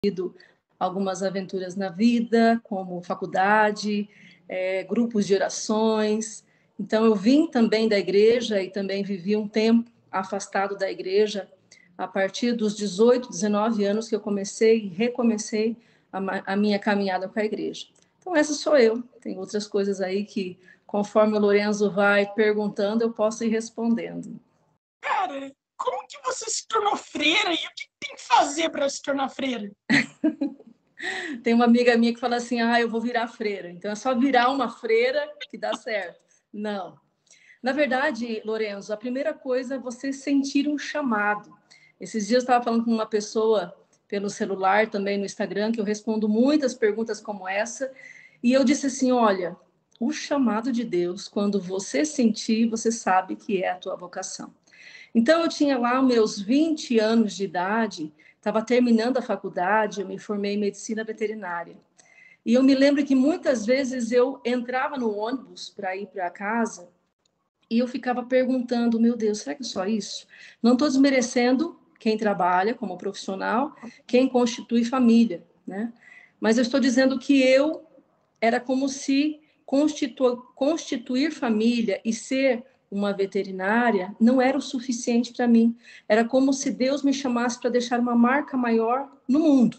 algumas aventuras na vida, como faculdade, grupos de orações. Então, eu vim também da igreja e também vivi um tempo afastado da igreja, a partir dos 18, 19 anos que eu comecei e recomecei a minha caminhada com a igreja. Então, essa sou eu. Tem outras coisas aí que, conforme o Lorenzo vai perguntando, eu posso ir respondendo. Cara, como que você se tornou freira e o que tem que fazer para se tornar freira? Tem uma amiga minha que fala assim, eu vou virar freira. Então, é só virar uma freira que dá certo. Não. Na verdade, Lorenzo, a primeira coisa é você sentir um chamado. Esses dias eu estava falando com uma pessoa pelo celular, também no Instagram, que eu respondo muitas perguntas como essa, e eu disse assim, olha, o chamado de Deus, quando você sentir, você sabe que é a tua vocação. Então, eu tinha lá meus 20 anos de idade, estava terminando a faculdade, eu me formei em medicina veterinária. E eu me lembro que muitas vezes eu entrava no ônibus para ir para casa e eu ficava perguntando, meu Deus, será que é só isso? Não estou desmerecendo quem trabalha como profissional, quem constitui família, né? Mas eu estou dizendo que eu era como se constituir família e ser uma veterinária não era o suficiente para mim. Era como se Deus me chamasse para deixar uma marca maior no mundo.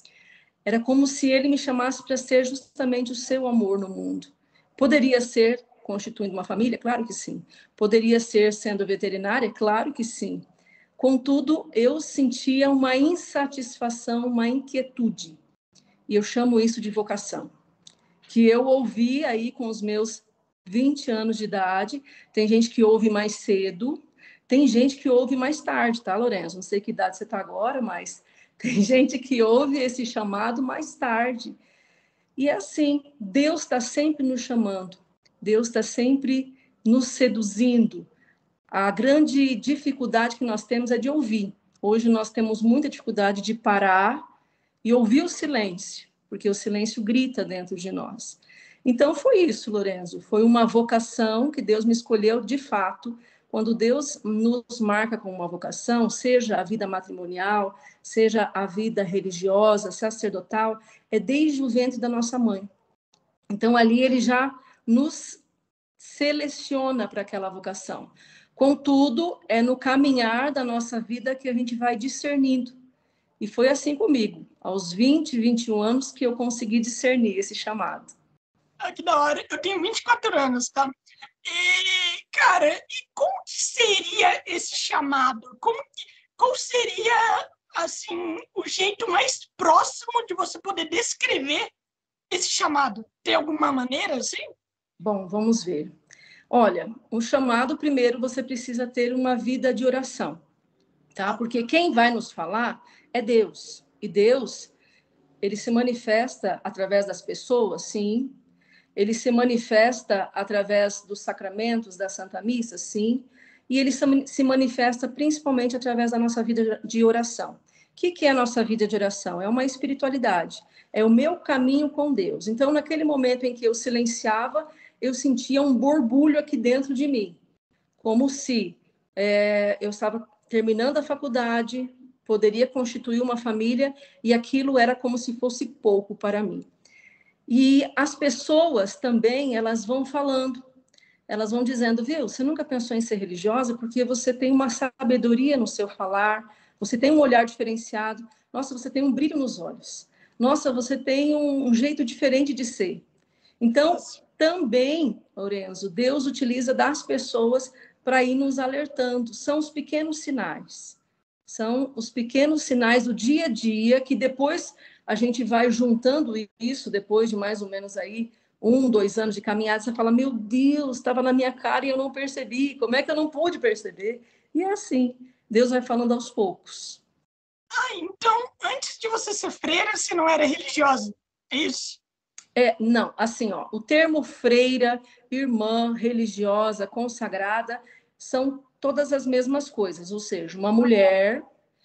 Era como se ele me chamasse para ser justamente o seu amor no mundo. Poderia ser constituindo uma família? Claro que sim. Poderia ser sendo veterinária? Claro que sim. Contudo, eu sentia uma insatisfação, uma inquietude. E eu chamo isso de vocação. Que eu ouvi aí com os meus 20 anos de idade. Tem gente que ouve mais cedo, tem gente que ouve mais tarde, tá, Lourenço? Não sei que idade você está agora, mas tem gente que ouve esse chamado mais tarde. E é assim, Deus está sempre nos chamando, Deus está sempre nos seduzindo. A grande dificuldade que nós temos é de ouvir. Hoje nós temos muita dificuldade de parar e ouvir o silêncio, porque o silêncio grita dentro de nós. Então foi isso, Lorenzo, foi uma vocação que Deus me escolheu de fato. Quando Deus nos marca com uma vocação, seja a vida matrimonial, seja a vida religiosa, sacerdotal, é desde o ventre da nossa mãe. Então ali ele já nos seleciona para aquela vocação. Contudo, é no caminhar da nossa vida que a gente vai discernindo. E foi assim comigo, aos 20, 21 anos, que eu consegui discernir esse chamado. Que da hora. Eu tenho 24 anos, tá? E, cara, e como que seria esse chamado? Qual seria, assim, o jeito mais próximo de você poder descrever esse chamado? Tem alguma maneira, assim? Bom, vamos ver. Olha, o chamado, primeiro, você precisa ter uma vida de oração, tá? Porque quem vai nos falar é Deus. E Deus, ele se manifesta através das pessoas, sim. Ele se manifesta através dos sacramentos da Santa Missa, sim. E ele se manifesta principalmente através da nossa vida de oração. O que é a nossa vida de oração? É uma espiritualidade, é o meu caminho com Deus. Então, naquele momento em que eu silenciava, eu sentia um borbulho aqui dentro de mim, como se eu estava terminando a faculdade, poderia constituir uma família, e aquilo era como se fosse pouco para mim. E as pessoas também, elas vão falando, elas vão dizendo, viu, você nunca pensou em ser religiosa porque você tem uma sabedoria no seu falar, você tem um olhar diferenciado, nossa, você tem um brilho nos olhos, nossa, você tem um jeito diferente de ser. Então, também, Lorenzo, Deus utiliza das pessoas para ir nos alertando, são os pequenos sinais. São os pequenos sinais do dia a dia que depois a gente vai juntando isso, depois de mais ou menos aí 1, 2 anos de caminhada, você fala, meu Deus, estava na minha cara e eu não percebi, como é que eu não pude perceber? E é assim, Deus vai falando aos poucos. Então, antes de você ser freira, você não era religiosa, é isso? Não, assim, ó, o termo freira, irmã, religiosa, consagrada, são todas as mesmas coisas, ou seja, uma mulher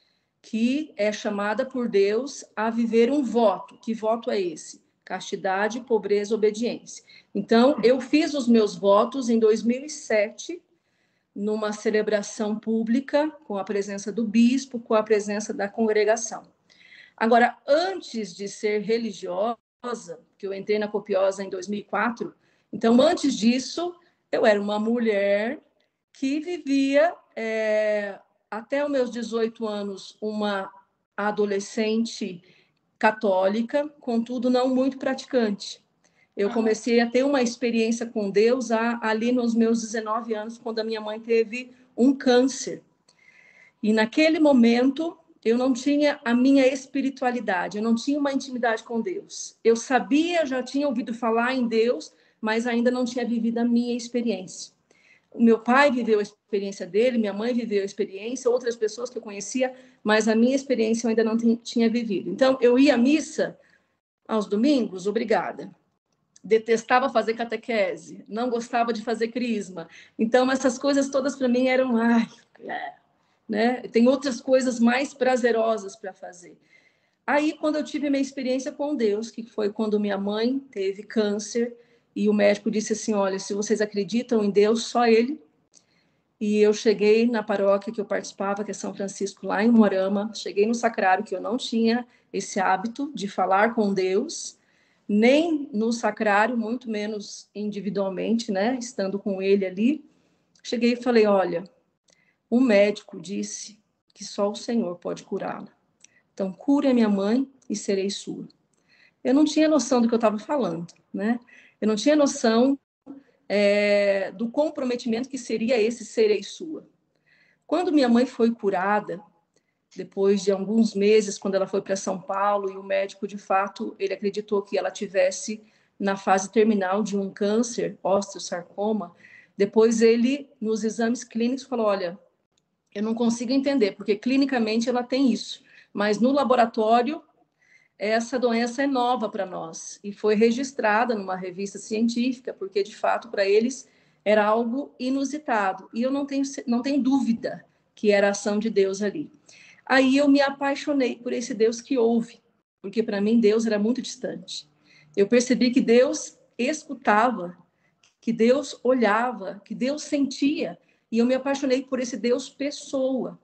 que é chamada por Deus a viver um voto. Que voto é esse? Castidade, pobreza, obediência. Então, eu fiz os meus votos em 2007, numa celebração pública, com a presença do bispo, com a presença da congregação. Agora, antes de ser religiosa, que eu entrei na Copiosa em 2004, então, antes disso, eu era uma mulher que vivia, até os meus 18 anos, uma adolescente católica, contudo, não muito praticante. Eu comecei a ter uma experiência com Deus ali nos meus 19 anos, quando a minha mãe teve um câncer. E naquele momento, eu não tinha a minha espiritualidade, eu não tinha uma intimidade com Deus. Eu sabia, já tinha ouvido falar em Deus, mas ainda não tinha vivido a minha experiência. O meu pai viveu a experiência dele, minha mãe viveu a experiência, outras pessoas que eu conhecia, mas a minha experiência eu ainda não tinha vivido. Então, eu ia à missa aos domingos, obrigada. Detestava fazer catequese, não gostava de fazer crisma. Então, essas coisas todas para mim eram... né? Tem outras coisas mais prazerosas para fazer. Aí, quando eu tive a minha experiência com Deus, que foi quando minha mãe teve câncer, e o médico disse assim, olha, se vocês acreditam em Deus, só Ele. E eu cheguei na paróquia que eu participava, que é São Francisco, lá em Moarama, cheguei no sacrário, que eu não tinha esse hábito de falar com Deus, nem no sacrário, muito menos individualmente, né, estando com Ele ali. Cheguei e falei, olha, o médico disse que só o Senhor pode curá-la. Então, cure a minha mãe e serei sua. Eu não tinha noção do que eu estava falando, né? Eu não tinha noção do comprometimento que seria esse serei sua. Quando minha mãe foi curada, depois de alguns meses, quando ela foi para São Paulo, e o médico, de fato, ele acreditou que ela tivesse na fase terminal de um câncer, osteosarcoma, depois ele, nos exames clínicos, falou, olha, eu não consigo entender, porque clinicamente ela tem isso, mas no laboratório essa doença é nova para nós e foi registrada numa revista científica, porque de fato para eles era algo inusitado. E eu não tenho dúvida que era a ação de Deus ali. Aí eu me apaixonei por esse Deus que ouve, porque para mim Deus era muito distante. Eu percebi que Deus escutava, que Deus olhava, que Deus sentia, e eu me apaixonei por esse Deus pessoa.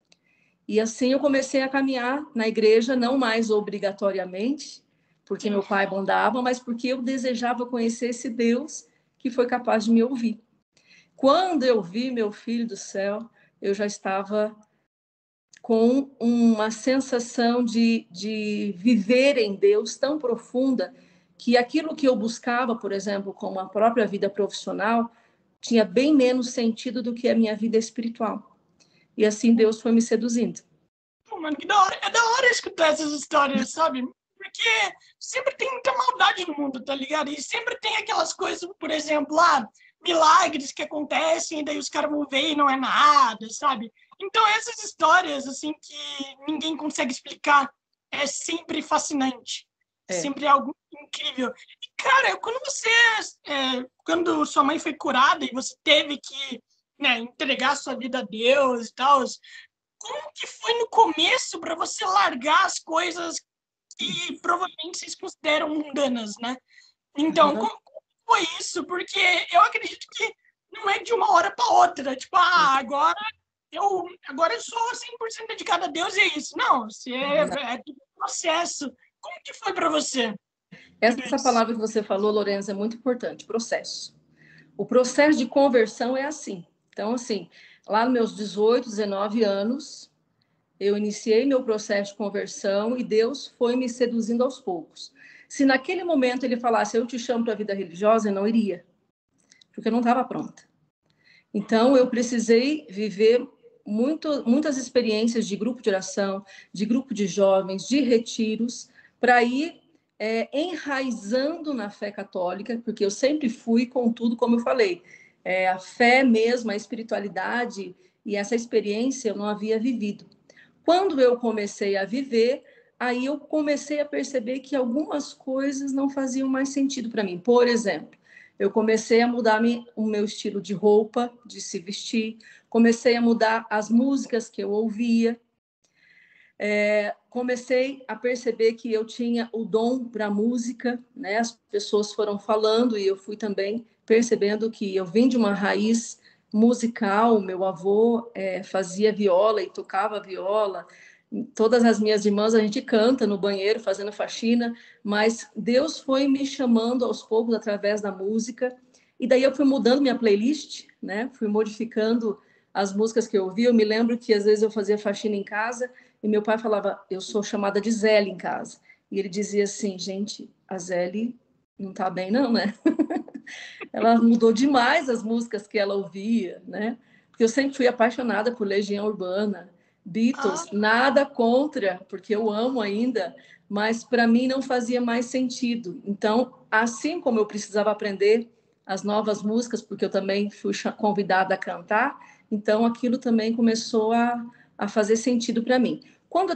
E assim eu comecei a caminhar na igreja, não mais obrigatoriamente, porque meu pai mandava, mas porque eu desejava conhecer esse Deus que foi capaz de me ouvir. Quando eu vi meu filho do céu, eu já estava com uma sensação de viver em Deus tão profunda que aquilo que eu buscava, por exemplo, com a própria vida profissional, tinha bem menos sentido do que a minha vida espiritual. E assim Deus foi me seduzindo. Pô, mano, que da hora. É da hora escutar essas histórias, sabe? Porque sempre tem muita maldade no mundo, tá ligado? E sempre tem aquelas coisas, por exemplo, milagres que acontecem, e daí os caras vão ver e não é nada, sabe? Então, essas histórias, assim, que ninguém consegue explicar, é sempre fascinante. É sempre algo incrível. E, cara, quando sua mãe foi curada e você teve que, né, entregar sua vida a Deus e tal, como que foi no começo para você largar as coisas que provavelmente vocês consideram mundanas, né? Então, como foi isso? Porque eu acredito que não é de uma hora para outra. Tipo, agora eu sou 100% dedicado a Deus e é isso. Não, é tudo um processo. Como que foi para você? Essa palavra que você falou, Lorenzo, é muito importante, processo. O processo de conversão é assim. Então, assim, lá nos meus 18, 19 anos, eu iniciei meu processo de conversão e Deus foi me seduzindo aos poucos. Se naquele momento ele falasse, eu te chamo para a vida religiosa, eu não iria, porque eu não estava pronta. Então, eu precisei viver muitas experiências de grupo de oração, de grupo de jovens, de retiros, para ir enraizando na fé católica, porque eu sempre fui com tudo, como eu falei, a fé mesmo, a espiritualidade e essa experiência eu não havia vivido. Quando eu comecei a viver, aí eu comecei a perceber que algumas coisas não faziam mais sentido para mim. Por exemplo, eu comecei a mudar o meu estilo de roupa, de se vestir, comecei a mudar as músicas que eu ouvia, comecei a perceber que eu tinha o dom para a música, né? As pessoas foram falando e eu fui também percebendo que eu vim de uma raiz musical, meu avô fazia viola e tocava viola, Todas as minhas irmãs, a gente canta no banheiro, fazendo faxina, mas Deus foi me chamando aos poucos através da música, e daí eu fui mudando minha playlist, né? Fui modificando as músicas que eu ouvia. Eu me lembro que às vezes eu fazia faxina em casa e meu pai falava, eu sou chamada de Zélia em casa. E ele dizia assim, gente, a Zélia não tá bem não, né? Ela mudou demais as músicas que ela ouvia, né? Porque eu sempre fui apaixonada por Legião Urbana, Beatles, nada contra, porque eu amo ainda, mas para mim não fazia mais sentido. Então, assim como eu precisava aprender as novas músicas, porque eu também fui convidada a cantar, então aquilo também começou a fazer sentido para mim. Quando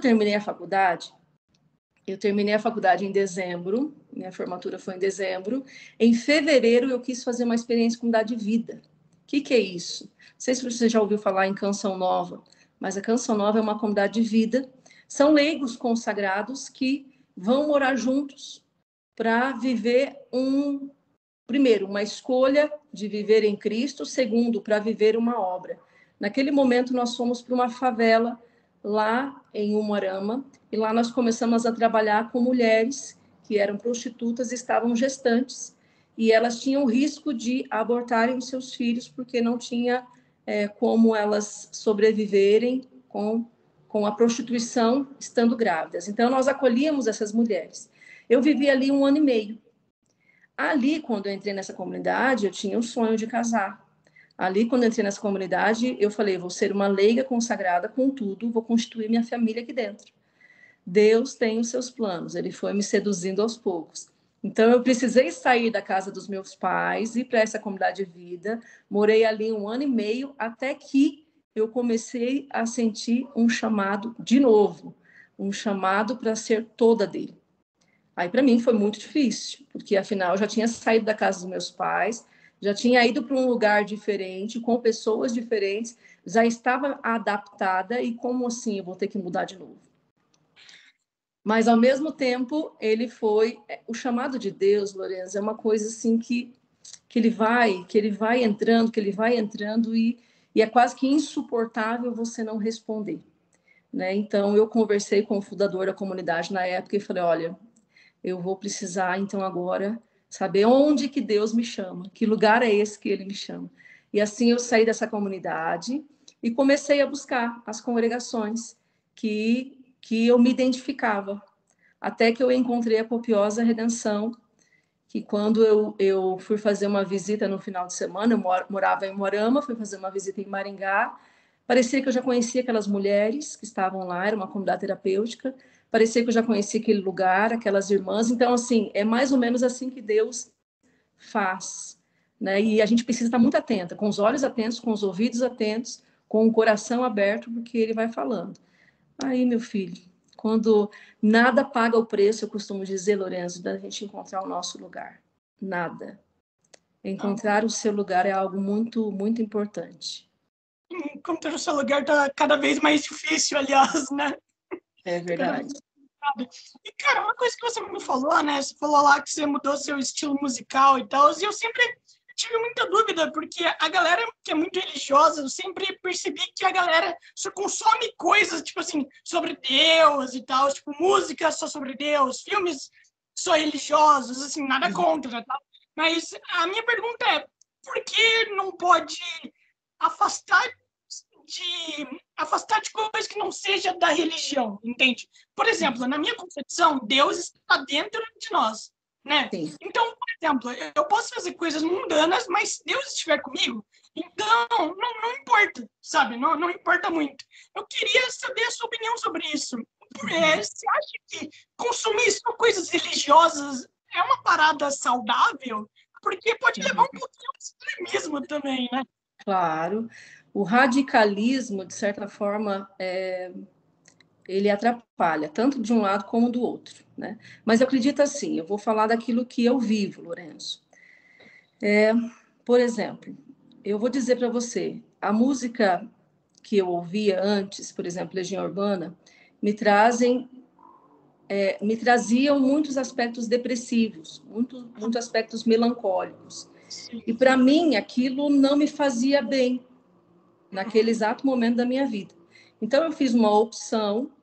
eu terminei a faculdade em dezembro, minha formatura foi em dezembro. Em fevereiro, eu quis fazer uma experiência com comunidade de vida. O que é isso? Não sei se você já ouviu falar em Canção Nova, mas a Canção Nova é uma comunidade de vida. São leigos consagrados que vão morar juntos para viver primeiro, uma escolha de viver em Cristo, segundo, para viver uma obra. Naquele momento, nós fomos para uma favela lá em Umuarama, e lá nós começamos a trabalhar com mulheres que eram prostitutas e estavam gestantes, e elas tinham risco de abortarem os seus filhos, porque não tinha como elas sobreviverem com a prostituição estando grávidas. Então, nós acolhíamos essas mulheres. Eu vivi ali 1 ano e meio. Ali, quando eu entrei nessa comunidade, eu tinha um sonho de casar. Ali, quando eu entrei nessa comunidade, eu falei, vou ser uma leiga consagrada com tudo, vou constituir minha família aqui dentro. Deus tem os seus planos, ele foi me seduzindo aos poucos. Então, eu precisei sair da casa dos meus pais, ir para essa comunidade de vida, morei ali 1 ano e meio, até que eu comecei a sentir um chamado de novo, um chamado para ser toda dele. Aí, para mim, foi muito difícil, porque, afinal, eu já tinha saído da casa dos meus pais, já tinha ido para um lugar diferente, com pessoas diferentes, já estava adaptada, e como assim eu vou ter que mudar de novo? Mas, ao mesmo tempo, ele foi... O chamado de Deus, Lourenço, é uma coisa assim que ele vai entrando, e é quase que insuportável você não responder. Né? Então, eu conversei com o fundador da comunidade na época e falei, olha, eu vou precisar, então, agora, saber onde que Deus me chama, que lugar é esse que ele me chama. E assim eu saí dessa comunidade e comecei a buscar as congregações que eu me identificava. Até que eu encontrei a Copiosa Redenção, que quando eu fui fazer uma visita no final de semana, eu morava em Moarama, fui fazer uma visita em Maringá, parecia que eu já conhecia aquelas mulheres que estavam lá, era uma comunidade terapêutica, parecia que eu já conhecia aquele lugar, aquelas irmãs. Então, assim, é mais ou menos assim que Deus faz, né? E a gente precisa estar muito atenta, com os olhos atentos, com os ouvidos atentos, com o coração aberto, porque ele vai falando. Aí, meu filho, quando nada paga o preço, eu costumo dizer, Lourenço, da gente encontrar o nosso lugar. Nada. Encontrar o seu lugar é algo muito, muito importante. Encontrar o seu lugar está cada vez mais difícil, aliás, né? É verdade. E, cara, uma coisa que você me falou, né? Você falou lá que você mudou seu estilo musical e tal, e eu sempre tive muita dúvida, porque a galera que é muito religiosa, eu sempre percebi que a galera só consome coisas, tipo assim, sobre Deus e tal, tipo, música só sobre Deus, filmes só religiosos, assim, nada contra, tá? Mas a minha pergunta é, por que não pode afastar de coisas que não seja da religião, entende? Por exemplo, na minha concepção, Deus está dentro de nós, né? Sim. Então, por exemplo, eu posso fazer coisas mundanas, mas se Deus estiver comigo, então não importa, sabe? Não importa muito. Eu queria saber a sua opinião sobre isso. Você acha que consumir só coisas religiosas é uma parada saudável? Porque pode levar um pouquinho de extremismo também, né? Claro. O radicalismo, de certa forma, ele atrapalha, tanto de um lado como do outro. Né? Mas eu acredito assim, eu vou falar daquilo que eu vivo, Lourenço. Por exemplo, eu vou dizer para você, a música que eu ouvia antes, por exemplo, Legião Urbana, me traziam muitos aspectos depressivos, muitos aspectos melancólicos. E para mim, aquilo não me fazia bem naquele exato momento da minha vida. Então, eu fiz uma opção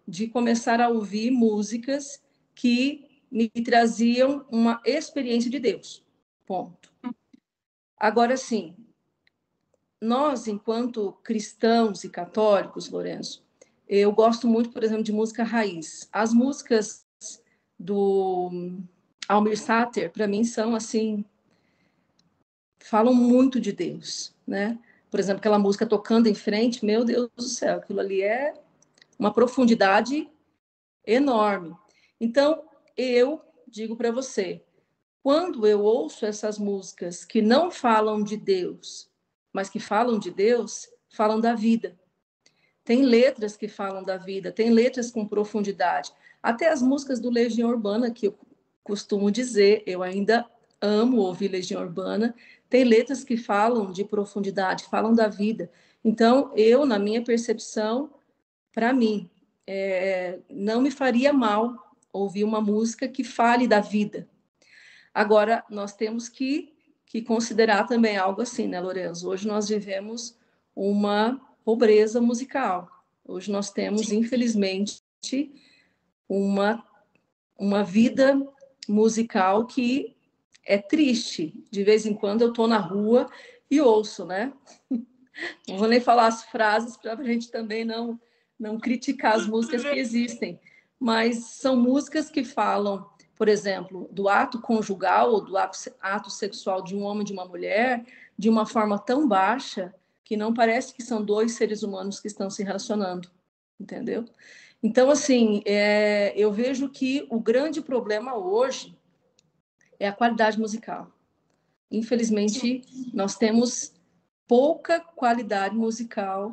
de começar a ouvir músicas que me traziam uma experiência de Deus. Ponto. Agora, sim, nós, enquanto cristãos e católicos, Lourenço, eu gosto muito, por exemplo, de música raiz. As músicas do Almir Sater, para mim, são assim, falam muito de Deus, né? Por exemplo, aquela música Tocando em Frente, meu Deus do céu, aquilo ali é uma profundidade enorme. Então, eu digo para você, quando eu ouço essas músicas que não falam de Deus, mas que falam de Deus, falam da vida. Tem letras que falam da vida, tem letras com profundidade. Até as músicas do Legião Urbana, que eu costumo dizer, eu ainda amo ouvir Legião Urbana, tem letras que falam de profundidade, falam da vida. Então, eu, na minha percepção, para mim, não me faria mal ouvir uma música que fale da vida. Agora, nós temos que considerar também algo assim, né, Lorenzo? Hoje nós vivemos uma pobreza musical. Hoje nós temos, infelizmente, uma, uma vida musical que é triste. De vez em quando eu estou na rua e ouço, né? Não vou nem falar as frases para a gente também não criticar as músicas que existem, mas são músicas que falam, por exemplo, do ato conjugal ou do ato sexual de um homem e de uma mulher de uma forma tão baixa que não parece que são dois seres humanos que estão se relacionando, entendeu? Então, assim, eu vejo que o grande problema hoje é a qualidade musical. Infelizmente, nós temos pouca qualidade musical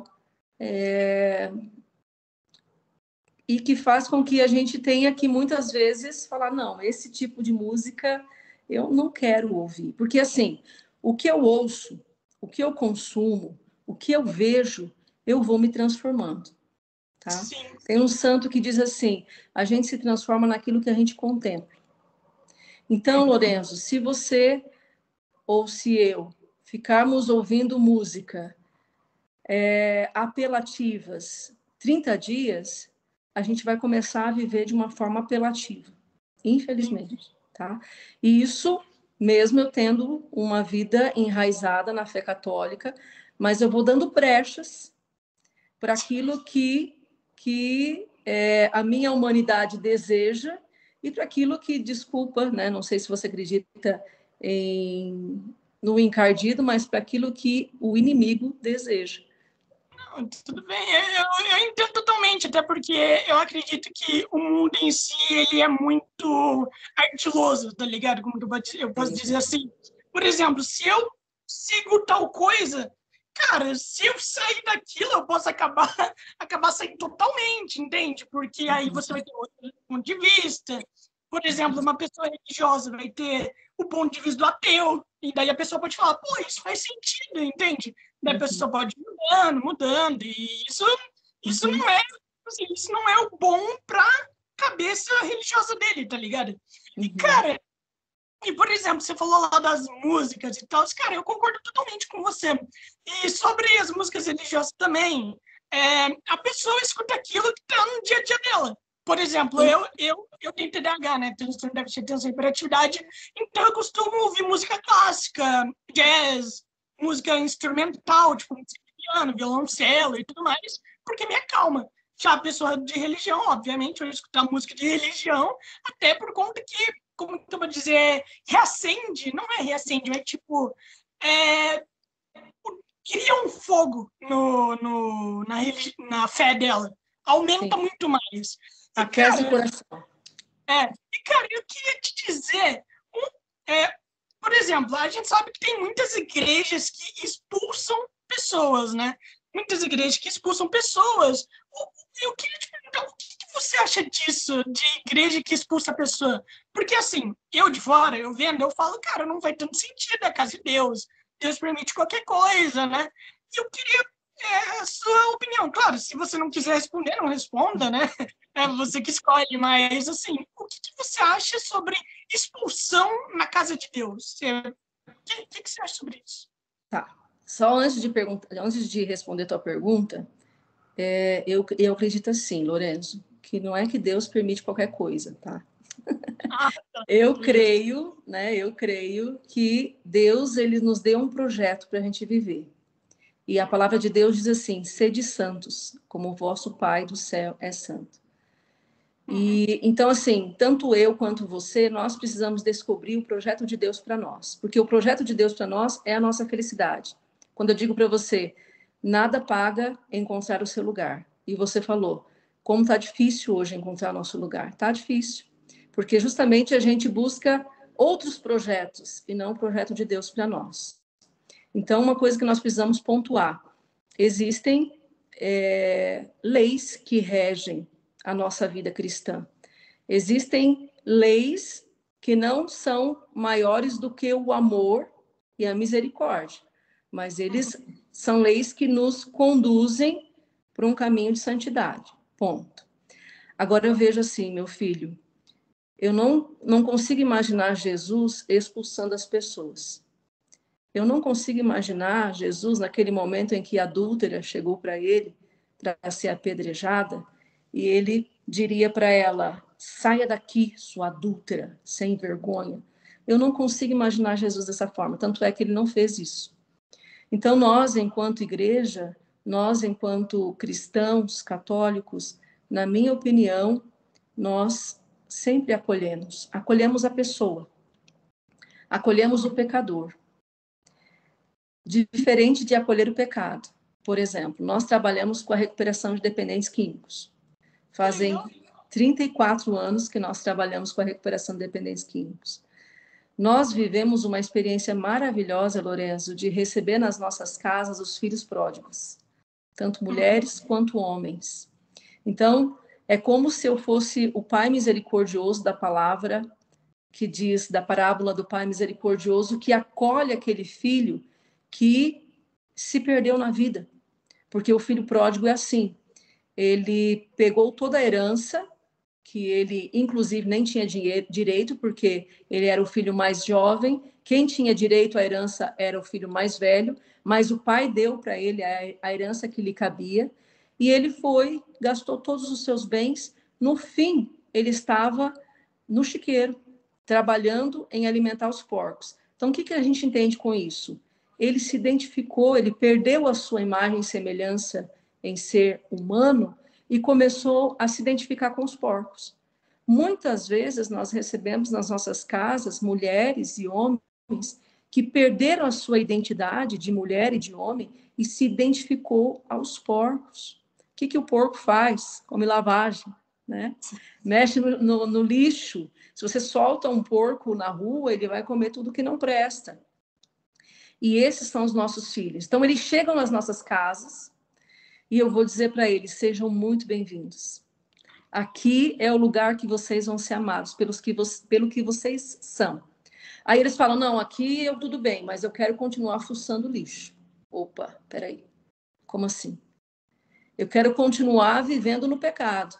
e que faz com que a gente tenha que muitas vezes falar, não, esse tipo de música eu não quero ouvir. Porque, assim, o que eu ouço, o que eu consumo, o que eu vejo, eu vou me transformando, tá? Sim. Tem um santo que diz assim, a gente se transforma naquilo que a gente contempla. Então, Lorenzo, se você ou se eu ficarmos ouvindo música apelativas 30 dias, a gente vai começar a viver de uma forma apelativa, infelizmente, tá? E isso mesmo eu tendo uma vida enraizada na fé católica, mas eu vou dando brechas para aquilo que a minha humanidade deseja e para aquilo que, desculpa, né? Não sei se você acredita no encardido, mas para aquilo que o inimigo deseja. Tudo bem, eu entendo totalmente, até porque eu acredito que o mundo em si ele é muito ardiloso, tá ligado? Como eu posso dizer assim. Por exemplo, se eu sigo tal coisa, cara, se eu sair daquilo, eu posso acabar saindo totalmente, entende? Porque aí você vai ter outro ponto de vista. Por exemplo, uma pessoa religiosa vai ter o ponto de vista do ateu, e daí a pessoa pode falar, pô, isso faz sentido, entende? Daí a pessoa pode ir mudando, e isso não é, assim, isso não é o bom pra cabeça religiosa dele, tá ligado? E, cara, e, por exemplo, você falou lá das músicas e tal, cara, eu concordo totalmente com você. E sobre as músicas religiosas também, a pessoa escuta aquilo que tá no dia a dia dela. Por exemplo, eu tenho TDAH, né? Transtorno de déficit de atenção e hiperatividade, então eu costumo ouvir música clássica, jazz, música instrumental, tipo piano, violoncelo e tudo mais, porque me acalma. Já a pessoa de religião, obviamente, eu escutar música de religião, até por conta que, como eu vou dizer, reacende, não é reacende, é tipo, cria um fogo na fé dela, aumenta muito mais. Aquece o coração. E, cara, eu queria te dizer, por exemplo, a gente sabe que tem muitas igrejas que expulsam pessoas, né? Muitas igrejas que expulsam pessoas. Eu queria te perguntar, o que você acha disso, de igreja que expulsa a pessoa? Porque, assim, eu de fora, eu vendo, eu falo, cara, não faz tanto sentido, é a casa de Deus. Deus permite qualquer coisa, né? E eu queria a sua opinião. Claro, se você não quiser responder, não responda, né? É você que escolhe, mas, assim, o que você acha sobre expulsão na casa de Deus? O que você acha sobre isso? Tá. Só antes de responder tua pergunta, eu acredito assim, Lorenzo, que não é que Deus permite qualquer coisa, tá? Ah, Eu creio, né? Eu creio que Deus, ele nos deu um projeto para a gente viver. E a palavra de Deus diz assim: sede santos, como o vosso Pai do céu é santo. E então, assim, tanto eu quanto você, nós precisamos descobrir o projeto de Deus para nós, porque o projeto de Deus para nós é a nossa felicidade. Quando eu digo para você, nada paga encontrar o seu lugar. E você falou, como está difícil hoje encontrar o nosso lugar? Está difícil, porque justamente a gente busca outros projetos e não o projeto de Deus para nós. Então, uma coisa que nós precisamos pontuar: existem leis que regem a nossa vida cristã. Existem leis que não são maiores do que o amor e a misericórdia, mas eles são leis que nos conduzem para um caminho de santidade. Ponto. Agora eu vejo assim, meu filho, eu não consigo imaginar Jesus expulsando as pessoas. Eu não consigo imaginar Jesus naquele momento em que a adúltera chegou para ele para ser apedrejada e ele diria para ela: saia daqui, sua adúltera, sem vergonha. Eu não consigo imaginar Jesus dessa forma, tanto é que ele não fez isso. Então nós, enquanto igreja, nós, enquanto cristãos católicos, na minha opinião, nós sempre acolhemos a pessoa, acolhemos o pecador, diferente de acolher o pecado. Por exemplo, nós trabalhamos com a recuperação de dependentes químicos. Fazem 34 anos que nós trabalhamos com a recuperação de dependentes químicos. Nós vivemos uma experiência maravilhosa, Lorenzo, de receber nas nossas casas os filhos pródigos, tanto mulheres quanto homens. Então, é como se eu fosse o pai misericordioso da palavra, que diz da parábola do pai misericordioso, que acolhe aquele filho que se perdeu na vida. Porque o filho pródigo é assim, ele pegou toda a herança, que ele, inclusive, nem tinha direito, porque ele era o filho mais jovem, quem tinha direito à herança era o filho mais velho, mas o pai deu para ele a herança que lhe cabia, e ele foi, gastou todos os seus bens, no fim, ele estava no chiqueiro, trabalhando em alimentar os porcos. Então, o que a gente entende com isso? Ele se identificou, ele perdeu a sua imagem e semelhança em ser humano e começou a se identificar com os porcos. Muitas vezes nós recebemos nas nossas casas mulheres e homens que perderam a sua identidade de mulher e de homem e se identificou aos porcos. O que o porco faz? Come lavagem, né? Mexe no lixo. Se você solta um porco na rua, ele vai comer tudo que não presta. E esses são os nossos filhos. Então, eles chegam nas nossas casas e eu vou dizer para eles: sejam muito bem-vindos. Aqui é o lugar que vocês vão ser amados, pelo que vocês são. Aí eles falam: não, aqui eu tudo bem, mas eu quero continuar fuçando lixo. Opa, peraí. Como assim? Eu quero continuar vivendo no pecado.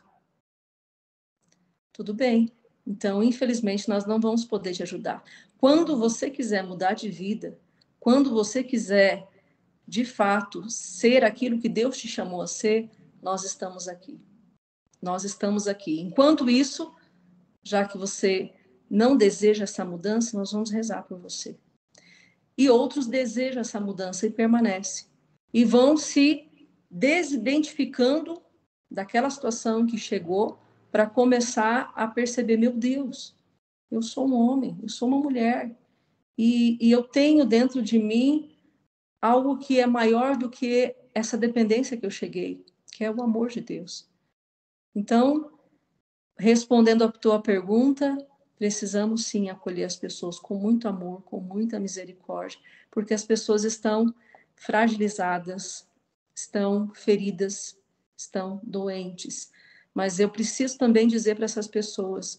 Tudo bem. Então, infelizmente, nós não vamos poder te ajudar. Quando você quiser mudar de vida, quando você quiser, de fato, ser aquilo que Deus te chamou a ser, nós estamos aqui. Nós estamos aqui. Enquanto isso, já que você não deseja essa mudança, nós vamos rezar por você. E outros desejam essa mudança e permanecem. E vão se desidentificando daquela situação que chegou para começar a perceber: meu Deus, eu sou um homem, eu sou uma mulher. E eu tenho dentro de mim algo que é maior do que essa dependência que eu cheguei, que é o amor de Deus. Então, respondendo à tua pergunta, precisamos sim acolher as pessoas com muito amor, com muita misericórdia, porque as pessoas estão fragilizadas, estão feridas, estão doentes. Mas eu preciso também dizer para essas pessoas: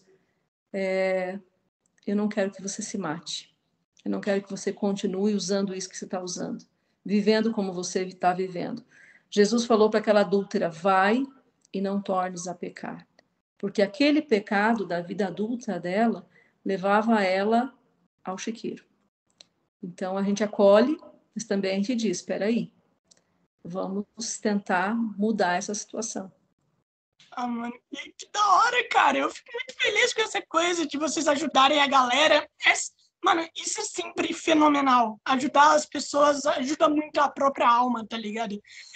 eu não quero que você se mate. Eu não quero que você continue usando isso que você está usando, vivendo como você está vivendo. Jesus falou para aquela adúltera: vai e não tornes a pecar. Porque aquele pecado da vida adulta dela levava ela ao chiqueiro. Então a gente acolhe, mas também a gente diz: espera aí, vamos tentar mudar essa situação. Ah, mano, que da hora, cara. Eu fico muito feliz com essa coisa de vocês ajudarem a galera. Mano, isso é sempre fenomenal. Ajudar as pessoas ajuda muito a própria alma, tá ligado?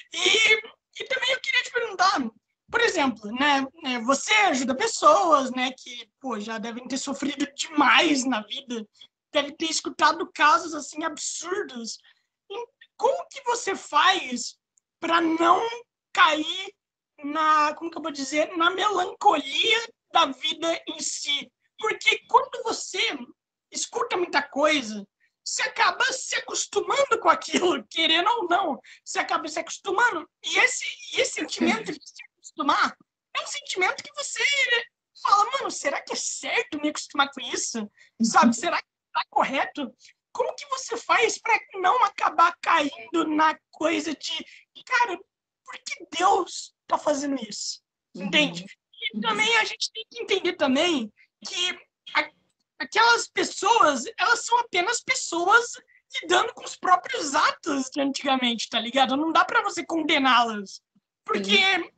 E também eu queria te perguntar, por exemplo, você ajuda pessoas, né, que, pô, já devem ter sofrido demais na vida, deve ter escutado casos, assim, absurdos. Como que você faz para não cair como que eu vou dizer, na melancolia da vida em si? Porque quando você escuta muita coisa, você acaba se acostumando com aquilo, querendo ou não, você acaba se acostumando. E esse sentimento de se acostumar é um sentimento que você fala, mano, será que é certo me acostumar com isso? Sabe, será que tá correto? Como que você faz para não acabar caindo na coisa de, cara, por que Deus está fazendo isso? Entende? E também a gente tem que entender também que aquelas pessoas, elas são apenas pessoas lidando com os próprios atos de antigamente, tá ligado? Não dá para você condená-las, porque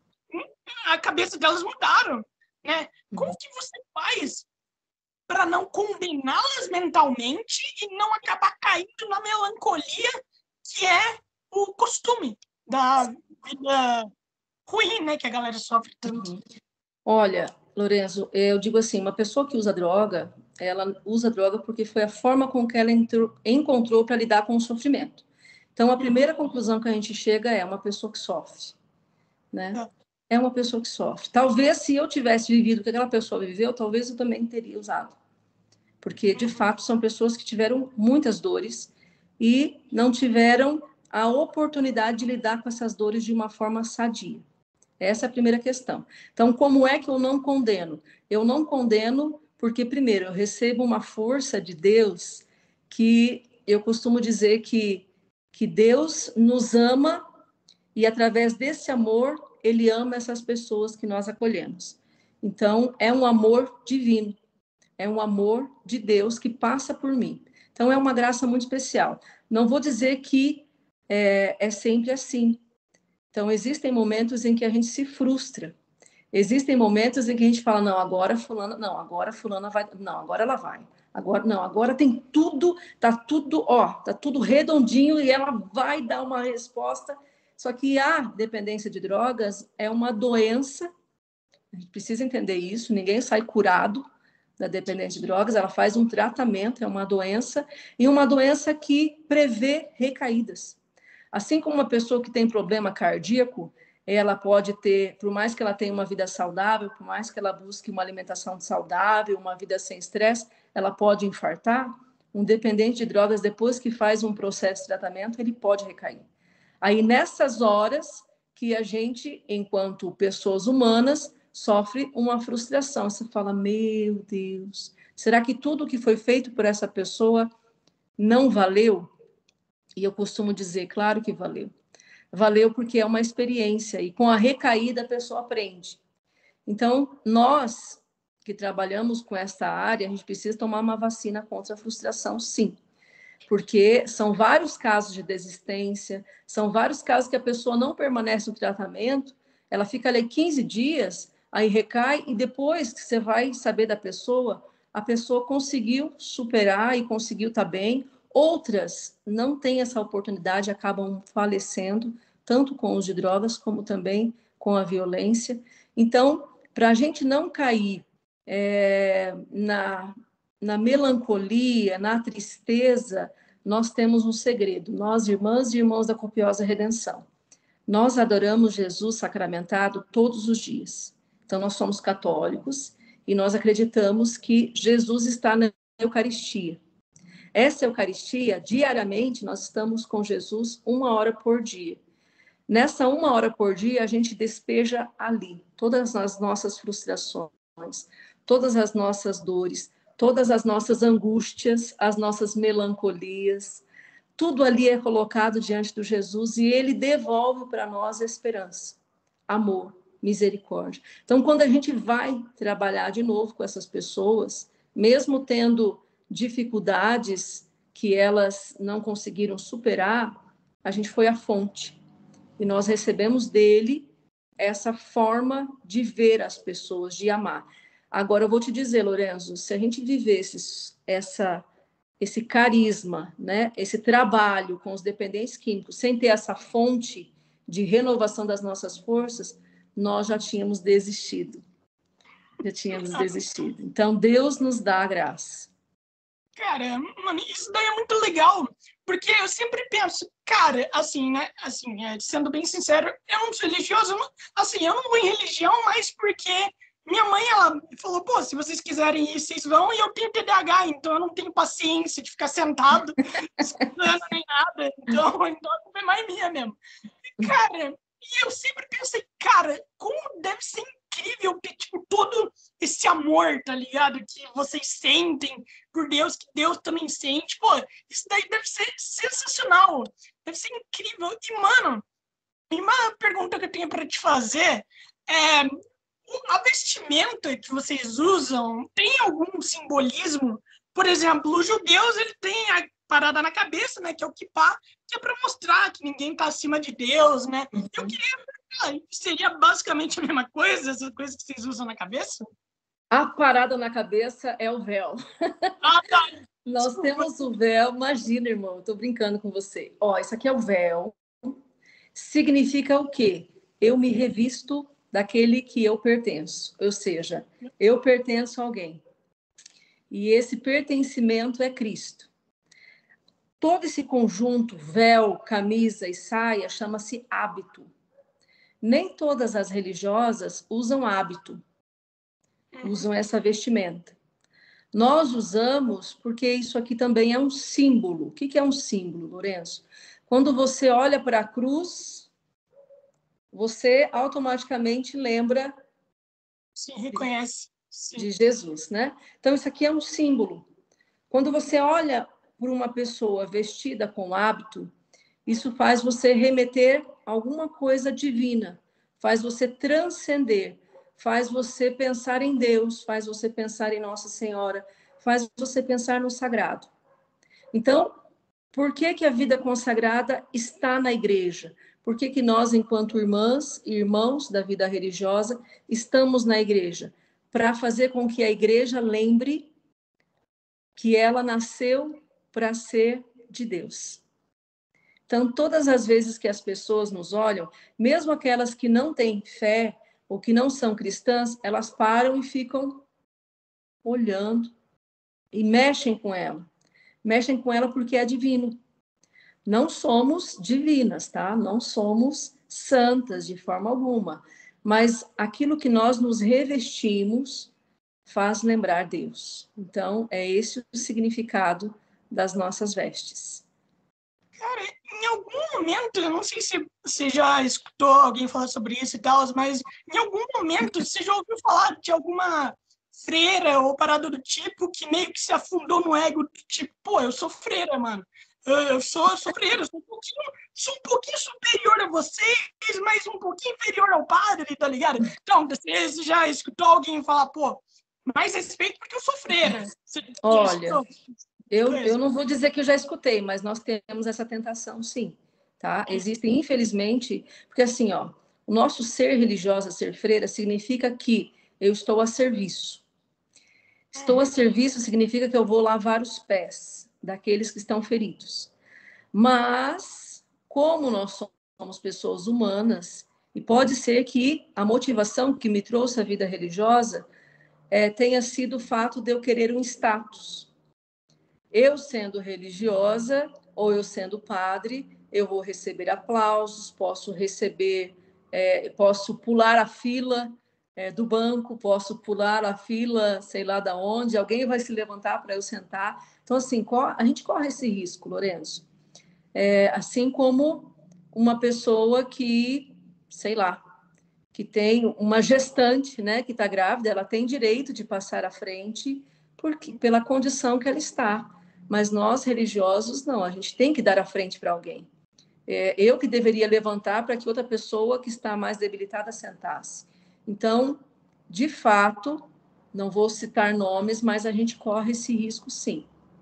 a cabeça delas mudaram, né? Como que você faz para não condená-las mentalmente e não acabar caindo na melancolia que é o costume da vida ruim, né, que a galera sofre tanto. Olha, Lorenzo, eu digo assim, uma pessoa que usa droga, ela usa droga porque foi a forma com que ela encontrou para lidar com o sofrimento. Então, a primeira conclusão que a gente chega é uma pessoa que sofre, né? É uma pessoa que sofre. Talvez, se eu tivesse vivido o que aquela pessoa viveu, talvez eu também teria usado. Porque, de fato, são pessoas que tiveram muitas dores e não tiveram a oportunidade de lidar com essas dores de uma forma sadia. Essa é a primeira questão. Então, como é que eu não condeno? Eu não condeno porque, primeiro, eu recebo uma força de Deus que eu costumo dizer que Deus nos ama e, através desse amor, Ele ama essas pessoas que nós acolhemos. Então, é um amor divino, é um amor de Deus que passa por mim. Então, é uma graça muito especial. Não vou dizer que é sempre assim. Então, existem momentos em que a gente se frustra. Existem momentos em que a gente fala, não, agora fulana vai, não, agora ela vai. Agora não, agora tem tudo, tá tudo redondinho e ela vai dar uma resposta. Só que a dependência de drogas é uma doença, a gente precisa entender isso, ninguém sai curado da dependência de drogas, ela faz um tratamento, é uma doença, e uma doença que prevê recaídas. Assim como uma pessoa que tem problema cardíaco, ela pode ter, por mais que ela tenha uma vida saudável, por mais que ela busque uma alimentação saudável, uma vida sem estresse, ela pode infartar. Um dependente de drogas, depois que faz um processo de tratamento, ele pode recair. Aí, nessas horas que a gente, enquanto pessoas humanas, sofre uma frustração. Você fala, meu Deus, será que tudo que foi feito por essa pessoa não valeu? E eu costumo dizer, claro que valeu. Valeu porque é uma experiência e com a recaída a pessoa aprende. Então, nós que trabalhamos com esta área, a gente precisa tomar uma vacina contra a frustração, sim. Porque são vários casos de desistência, são vários casos que a pessoa não permanece no tratamento, ela fica ali 15 dias, aí recai, e depois que você vai saber da pessoa, a pessoa conseguiu superar e conseguiu estar bem. Outras não têm essa oportunidade, acabam falecendo, tanto com os de drogas, como também com a violência. Então, para a gente não cair na melancolia, na tristeza, nós temos um segredo. Nós, irmãs e irmãos da Copiosa Redenção, nós adoramos Jesus sacramentado todos os dias. Então, nós somos católicos e nós acreditamos que Jesus está na Eucaristia. Essa Eucaristia, diariamente, nós estamos com Jesus 1 hora por dia. Nessa 1 hora por dia, a gente despeja ali todas as nossas frustrações, todas as nossas dores, todas as nossas angústias, as nossas melancolias. Tudo ali é colocado diante do Jesus e ele devolve para nós a esperança, amor, misericórdia. Então, quando a gente vai trabalhar de novo com essas pessoas, mesmo tendo dificuldades que elas não conseguiram superar, a gente foi à fonte e nós recebemos dele essa forma de ver as pessoas, de amar. Agora, eu vou te dizer, Lorenzo, se a gente vivesse esse carisma, né, esse trabalho com os dependentes químicos, sem ter essa fonte de renovação das nossas forças, nós já tínhamos desistido. Já tínhamos desistido. Então, Deus nos dá a graça. Cara, mano, isso daí é muito legal, porque eu sempre penso, cara, assim, né, assim, sendo bem sincero, eu não sou religioso, assim, eu não vou em religião, mas porque minha mãe, ela falou, pô, se vocês quiserem ir, vocês vão, e eu tenho TDAH, então eu não tenho paciência de ficar sentado, escutando nem nada, então a culpa é mais minha mesmo. E, cara, e eu sempre pensei, cara, como deve ser incrível ter, tipo, todo esse amor, tá ligado? Que vocês sentem por Deus, que Deus também sente. Pô, isso daí deve ser sensacional. Deve ser incrível. E, mano, uma pergunta que eu tenho para te fazer é: a vestimenta que vocês usam tem algum simbolismo? Por exemplo, os judeus, ele tem a parada na cabeça, né, que é o kippah, que é para mostrar que ninguém está acima de Deus, né? Eu queria perguntar, seria basicamente a mesma coisa, essas coisas que vocês usam na cabeça? A parada na cabeça é o véu. Ah, tá. Nós temos o véu, imagina, irmão, eu tô brincando com você. Ó, isso aqui é o véu. Significa o quê? Eu me revisto daquele que eu pertenço. Ou seja, eu pertenço a alguém. E esse pertencimento é Cristo. Todo esse conjunto, véu, camisa e saia, chama-se hábito. Nem todas as religiosas usam hábito, usam essa vestimenta. Nós usamos porque isso aqui também é um símbolo. O que é um símbolo, Lourenço? Quando você olha para a cruz, você automaticamente lembra Sim, reconhece. Sim. de Jesus, né? Então, isso aqui é um símbolo. Quando você olha por uma pessoa vestida com hábito, isso faz você remeter a alguma coisa divina, faz você transcender, faz você pensar em Deus, faz você pensar em Nossa Senhora, faz você pensar no sagrado. Então, por que que a vida consagrada está na igreja? Por que que nós, enquanto irmãs e irmãos da vida religiosa, estamos na igreja? Para fazer com que a igreja lembre que ela nasceu para ser de Deus. Então, todas as vezes que as pessoas nos olham, mesmo aquelas que não têm fé ou que não são cristãs, elas param e ficam olhando e mexem com ela. Mexem com ela porque é divino. Não somos divinas, tá? Não somos santas de forma alguma. Mas aquilo que nós nos revestimos faz lembrar Deus. Então, é esse o significado das nossas vestes. Cara, em algum momento, eu não sei se você já escutou alguém falar sobre isso e tal, mas em algum momento você já ouviu falar de alguma freira ou parada do tipo que meio que se afundou no ego, tipo, pô, eu sou freira, mano. Eu sou freira, sou um pouquinho superior a vocês, mas um pouquinho inferior ao padre, tá ligado? Então, você já escutou alguém falar, pô, mais respeito porque eu sou freira. Você Olha, escutou eu isso? não vou dizer que eu já escutei, mas nós temos essa tentação, sim, tá? Existem, infelizmente, porque assim, ó, o nosso ser religiosa, ser freira, significa que eu estou a serviço. Estou a serviço significa que eu vou lavar os pés daqueles que estão feridos. Mas, como nós somos pessoas humanas, e pode ser que a motivação que me trouxe à vida religiosa tenha sido o fato de eu querer um status. Eu sendo religiosa ou eu sendo padre, eu vou receber aplausos, posso receber, posso pular a fila do banco, posso pular a fila, sei lá da onde, alguém vai se levantar para eu sentar. Então, assim, a gente corre esse risco, Lourenço. Assim como uma pessoa que, sei lá, que tem uma gestante, né, que está grávida, ela tem direito de passar à frente pela condição que ela está. Mas nós, religiosos, não, a gente tem que dar a frente para alguém. Eu que deveria levantar para que outra pessoa que está mais debilitada sentasse. Então, de fato, não vou citar nomes, mas a gente corre esse risco, sim.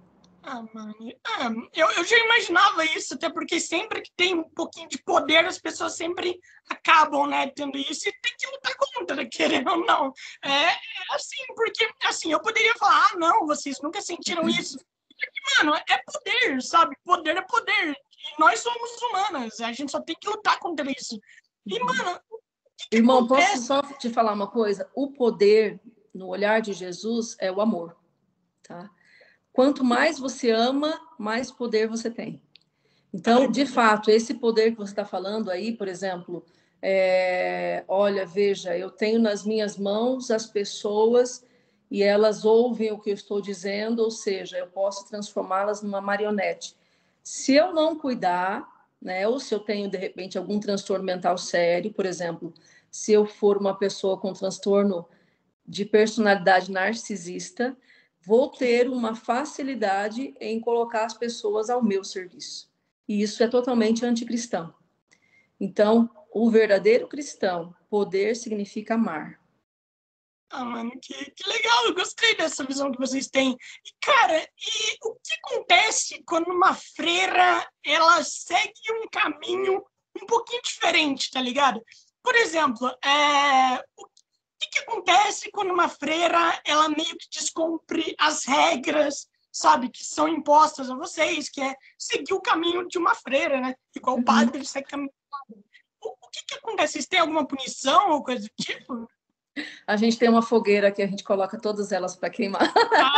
Mano, eu já imaginava isso, até porque sempre que tem um pouquinho de poder, as pessoas sempre acabam, né, tendo isso e tem que lutar contra, querendo ou não. É assim, porque, assim, eu poderia falar, não, vocês nunca sentiram isso. Mano, é poder, sabe? Poder é poder. E nós somos humanas, a gente só tem que lutar contra isso. E, mano, o que Irmão, acontece? posso só te falar uma coisa? O poder, no olhar de Jesus, é o amor, tá? Quanto mais você ama, mais poder você tem. Então, de fato, esse poder que você está falando aí, por exemplo, olha, veja, eu tenho nas minhas mãos as pessoas e elas ouvem o que eu estou dizendo, ou seja, eu posso transformá-las numa marionete. Se eu não cuidar, né, ou se eu tenho, de repente, algum transtorno mental sério, por exemplo, se eu for uma pessoa com transtorno de personalidade narcisista, vou ter uma facilidade em colocar as pessoas ao meu serviço. E isso é totalmente anticristão. Então, o verdadeiro cristão, poder significa amar. Mano, que legal, eu gostei dessa visão que vocês têm. E, cara, e o que acontece quando uma freira, ela segue um caminho um pouquinho diferente, tá ligado? Por exemplo, o que acontece quando uma freira, ela meio que descumpre as regras, sabe, que são impostas a vocês, que é seguir o caminho de uma freira, né? Igual o padre segue o caminho do padre. O que acontece? Vocês têm alguma punição ou coisa do tipo? A gente tem uma fogueira que a gente coloca todas elas para queimar.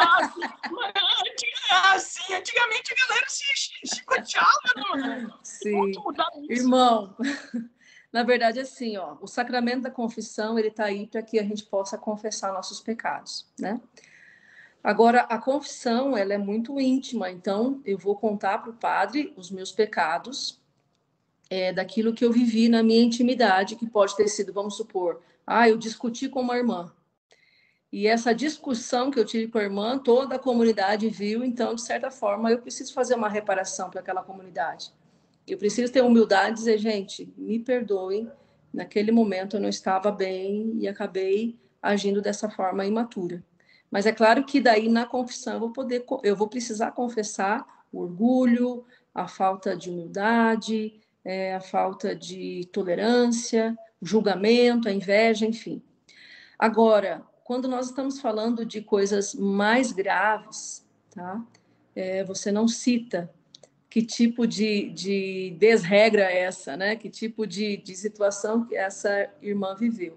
Sim, antigamente a galera se chicoteava, né? Sim. Mudar isso. Irmão, na verdade, assim, ó, o sacramento da confissão, ele está aí para que a gente possa confessar nossos pecados, né? Agora, a confissão, ela é muito íntima, então eu vou contar para o padre os meus pecados, daquilo que eu vivi na minha intimidade, que pode ter sido, vamos supor, eu discuti com uma irmã. E essa discussão que eu tive com a irmã, toda a comunidade viu, então, de certa forma, eu preciso fazer uma reparação para aquela comunidade. Eu preciso ter humildade e dizer, gente, me perdoem, naquele momento eu não estava bem e acabei agindo dessa forma imatura. Mas é claro que daí na confissão eu vou precisar confessar o orgulho, a falta de humildade, a falta de tolerância, o julgamento, a inveja, enfim. Agora, quando nós estamos falando de coisas mais graves, tá? Você não cita que tipo de desregra é essa, né? Que tipo de situação que essa irmã viveu.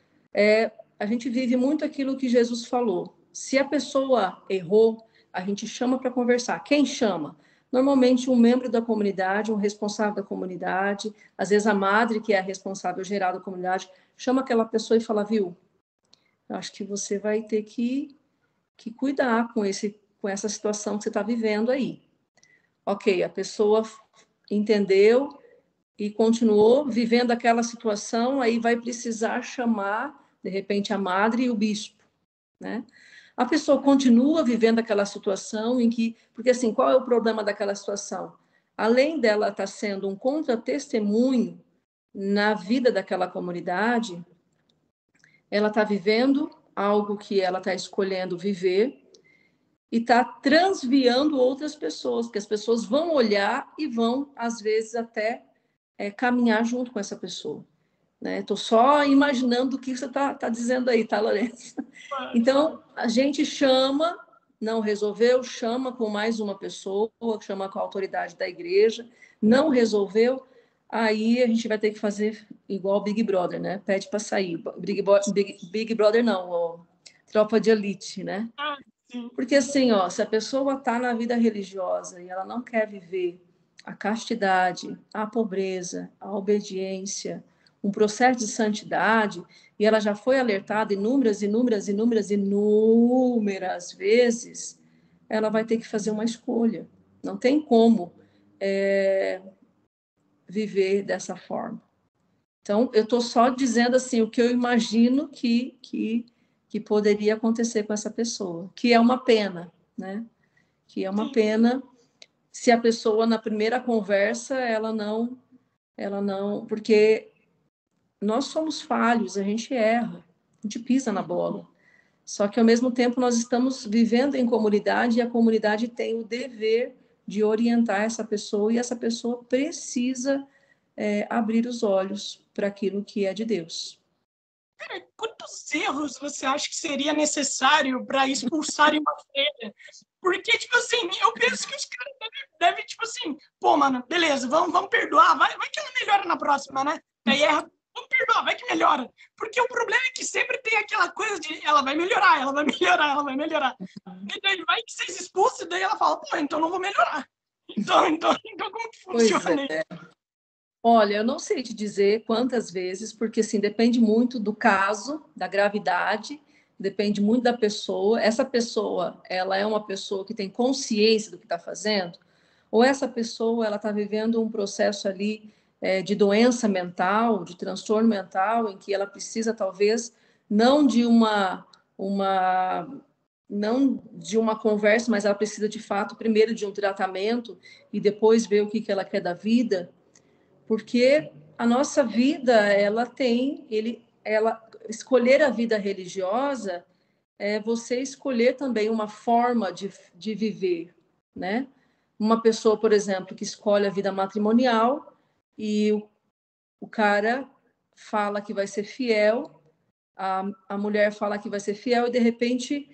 A gente vive muito aquilo que Jesus falou. Se a pessoa errou, a gente chama para conversar. Quem chama? Normalmente um membro da comunidade, um responsável da comunidade, às vezes a madre, que é a responsável geral da comunidade, chama aquela pessoa e fala, viu, eu acho que você vai ter que cuidar com essa situação que você está vivendo aí. Ok, a pessoa entendeu e continuou vivendo aquela situação, aí vai precisar chamar, de repente, a madre e o bispo, né? A pessoa continua vivendo aquela situação em que... Porque, assim, qual é o problema daquela situação? Além dela estar sendo um contra-testemunho na vida daquela comunidade, ela está vivendo algo que ela está escolhendo viver e está transviando outras pessoas, porque as pessoas vão olhar e vão, às vezes, até caminhar junto com essa pessoa. Estou só imaginando o que você está dizendo aí, tá, Lourenço? Então, a gente chama, não resolveu, chama com mais uma pessoa, chama com a autoridade da igreja, não resolveu, aí a gente vai ter que fazer igual o Big Brother, né? Pede para sair. Big Brother não, Tropa de Elite, né? Porque assim, ó, se a pessoa está na vida religiosa e ela não quer viver a castidade, a pobreza, a obediência, um processo de santidade, e ela já foi alertada inúmeras vezes, ela vai ter que fazer uma escolha. Não tem como viver dessa forma. Então, eu estou só dizendo assim o que eu imagino que poderia acontecer com essa pessoa, que é uma pena, né? Que é uma pena se a pessoa na primeira conversa ela não, porque nós somos falhos, a gente erra, a gente pisa na bola. Só que, ao mesmo tempo, nós estamos vivendo em comunidade e a comunidade tem o dever de orientar essa pessoa e essa pessoa precisa abrir os olhos para aquilo que é de Deus. Cara, quantos erros você acha que seria necessário para expulsarem uma freira? Porque, tipo assim, eu penso que os caras devem, tipo assim, pô, mano, beleza, vamos perdoar, vai que ela melhora na próxima, né? Daí erra, vamos perdoar, vai que melhora. Porque o problema é que sempre tem aquela coisa de ela vai melhorar, ela vai melhorar, ela vai melhorar. E daí vai que vocês expulsam, e daí ela fala, pô, então não vou melhorar. Então como que funciona isso? Olha, eu não sei te dizer quantas vezes, porque assim, depende muito do caso, da gravidade, depende muito da pessoa. Essa pessoa, ela é uma pessoa que tem consciência do que está fazendo? Ou essa pessoa, ela está vivendo um processo ali de doença mental, de transtorno mental, em que ela precisa talvez não de não de uma conversa, mas ela precisa de fato primeiro de um tratamento e depois ver o que ela quer da vida. Porque a nossa vida, ela escolher a vida religiosa é você escolher também uma forma de viver, né? Uma pessoa, por exemplo, que escolhe a vida matrimonial e o cara fala que vai ser fiel, a mulher fala que vai ser fiel e, de repente,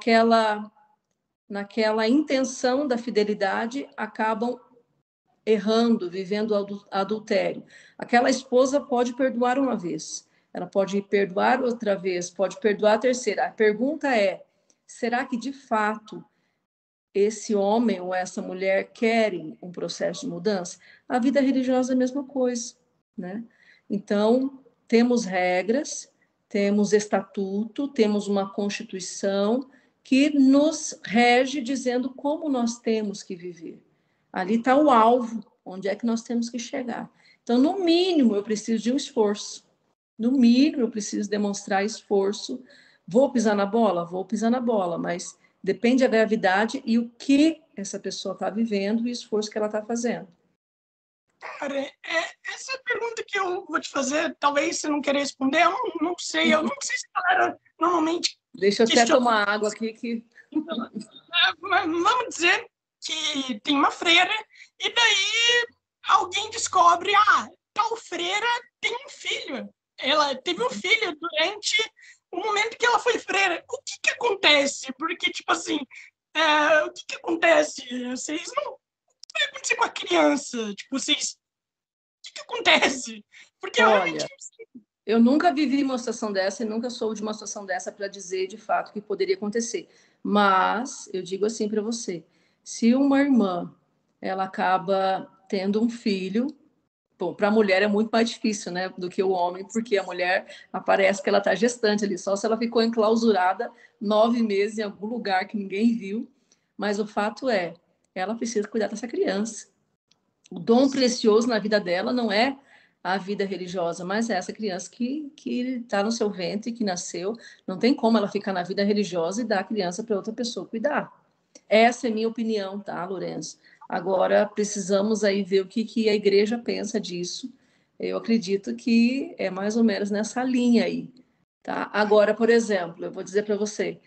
naquela intenção da fidelidade, acabam errando, vivendo adultério. Aquela esposa pode perdoar uma vez, ela pode perdoar outra vez, pode perdoar a terceira. A pergunta é: será que de fato esse homem ou essa mulher querem um processo de mudança? A vida religiosa é a mesma coisa, né? Então, temos regras, temos estatuto, temos uma constituição que nos rege dizendo como nós temos que viver. Ali está o alvo, onde é que nós temos que chegar. Então, no mínimo, eu preciso de um esforço. No mínimo, eu preciso demonstrar esforço. Vou pisar na bola? Vou pisar na bola, mas depende da gravidade e o que essa pessoa está vivendo e o esforço que ela está fazendo. Cara, essa é a pergunta que eu vou te fazer. Talvez você não queira responder, eu não sei. Eu não sei se a galera normalmente Deixa eu até questiona. tomar água aqui que... Então, vamos dizer que tem uma freira e daí alguém descobre, tal freira tem um filho. Ela teve um filho durante o momento que ela foi freira. O que acontece? Porque, tipo assim, o que acontece? Vocês não... O que vai acontecer com a criança? Tipo, vocês... O que acontece? Porque eu realmente Olha, não sei. eu nunca vivi uma situação dessa e nunca soube de uma situação dessa para dizer de fato o que poderia acontecer. Mas eu digo assim para você: se uma irmã ela acaba tendo um filho, bom, para a mulher é muito mais difícil, né, do que o homem, porque a mulher aparece que ela está gestante ali, só se ela ficou enclausurada 9 meses em algum lugar que ninguém viu. Mas o fato é, ela precisa cuidar dessa criança. O dom precioso na vida dela não é a vida religiosa, mas é essa criança que está no seu ventre, que nasceu. Não tem como ela ficar na vida religiosa e dar a criança para outra pessoa cuidar. Essa é minha opinião, tá, Lourenço? Agora precisamos aí ver o que a igreja pensa disso. Eu acredito que é mais ou menos nessa linha aí, tá? Agora, por exemplo, eu vou dizer para você,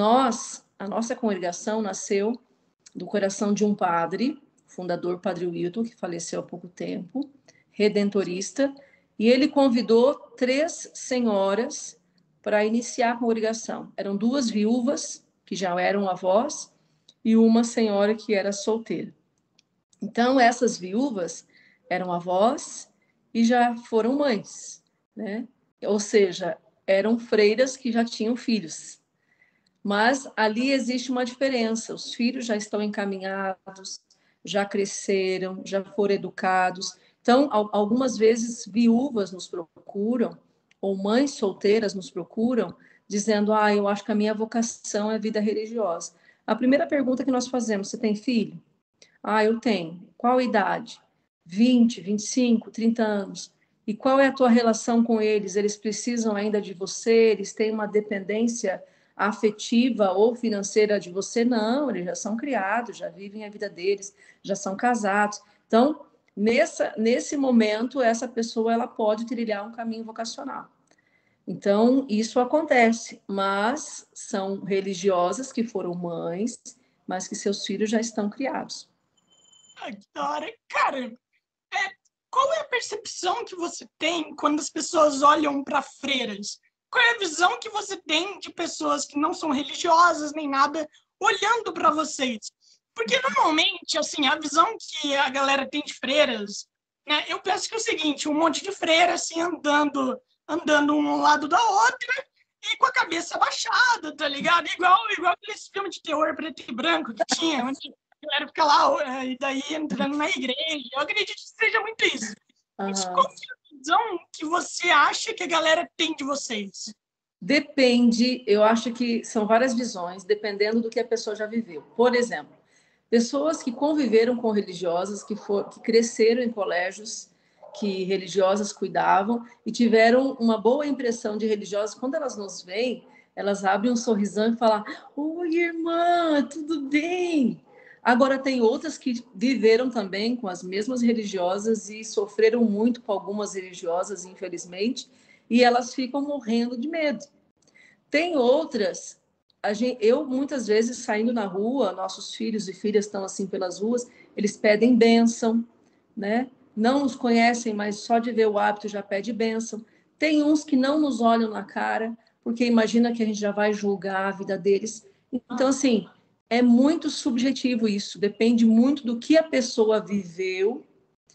a nossa congregação nasceu do coração de um padre, fundador, Padre Wilton, que faleceu há pouco tempo, redentorista, e ele convidou 3 senhoras para iniciar a congregação. Eram 2 viúvas, que já eram avós, e uma senhora que era solteira. Então, essas viúvas eram avós e já foram mães, né? Ou seja, eram freiras que já tinham filhos. Mas ali existe uma diferença. Os filhos já estão encaminhados, já cresceram, já foram educados. Então, algumas vezes, viúvas nos procuram, ou mães solteiras nos procuram, dizendo: eu acho que a minha vocação é a vida religiosa. A primeira pergunta que nós fazemos: você tem filho? Eu tenho. Qual a idade? 20, 25, 30 anos. E qual é a tua relação com eles? Eles precisam ainda de você? Eles têm uma dependência afetiva ou financeira de você? Não, eles já são criados, já vivem a vida deles, já são casados. Então, nesse momento, essa pessoa ela pode trilhar um caminho vocacional. Então, isso acontece, mas são religiosas que foram mães, mas que seus filhos já estão criados. Ai, que da hora. Cara, qual é a percepção que você tem quando as pessoas olham para freiras? Qual é a visão que você tem de pessoas que não são religiosas nem nada olhando para vocês? Porque normalmente, assim, a visão que a galera tem de freiras, né, eu penso que é o seguinte, um monte de freira assim andando um ao lado da outra e com a cabeça baixada, tá ligado? Igual aqueles filmes de terror preto e branco que tinha, onde a galera fica lá e daí entrando na igreja. Eu acredito que seja muito isso. Mas qual Aham. que é a visão que você acha que a galera tem de vocês? Depende, eu acho que são várias visões, dependendo do que a pessoa já viveu. Por exemplo, pessoas que conviveram com religiosas, que cresceram em colégios que religiosas cuidavam e tiveram uma boa impressão de religiosas, quando elas nos veem, elas abrem um sorrisão e falam: Oi, irmã, tudo bem? Agora, tem outras que viveram também com as mesmas religiosas e sofreram muito com algumas religiosas, infelizmente, e elas ficam morrendo de medo. Tem outras, eu muitas vezes saindo na rua, nossos filhos e filhas estão assim pelas ruas, eles pedem bênção, né? Não nos conhecem, mas só de ver o hábito já pede bênção. Tem uns que não nos olham na cara, porque imagina que a gente já vai julgar a vida deles. Então, assim, é muito subjetivo isso, depende muito do que a pessoa viveu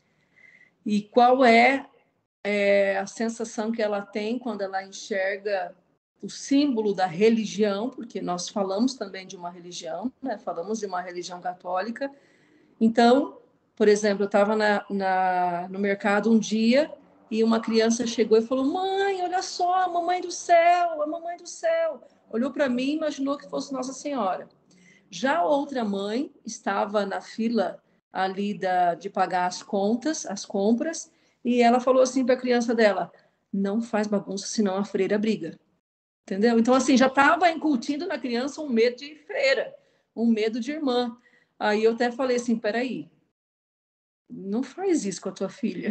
e qual é a sensação que ela tem quando ela enxerga o símbolo da religião, porque nós falamos também de uma religião, né? Falamos de uma religião católica. Então, por exemplo, eu estava no mercado um dia e uma criança chegou e falou: Mãe, olha só, a mamãe do céu, a mamãe do céu. Olhou para mim e imaginou que fosse Nossa Senhora. Já outra mãe estava na fila ali de pagar as contas, as compras, e ela falou assim para a criança dela: não faz bagunça, senão a freira briga. Entendeu? Então, assim, já estava incutindo na criança um medo de freira, um medo de irmã. Aí eu até falei assim: peraí, não faz isso com a tua filha.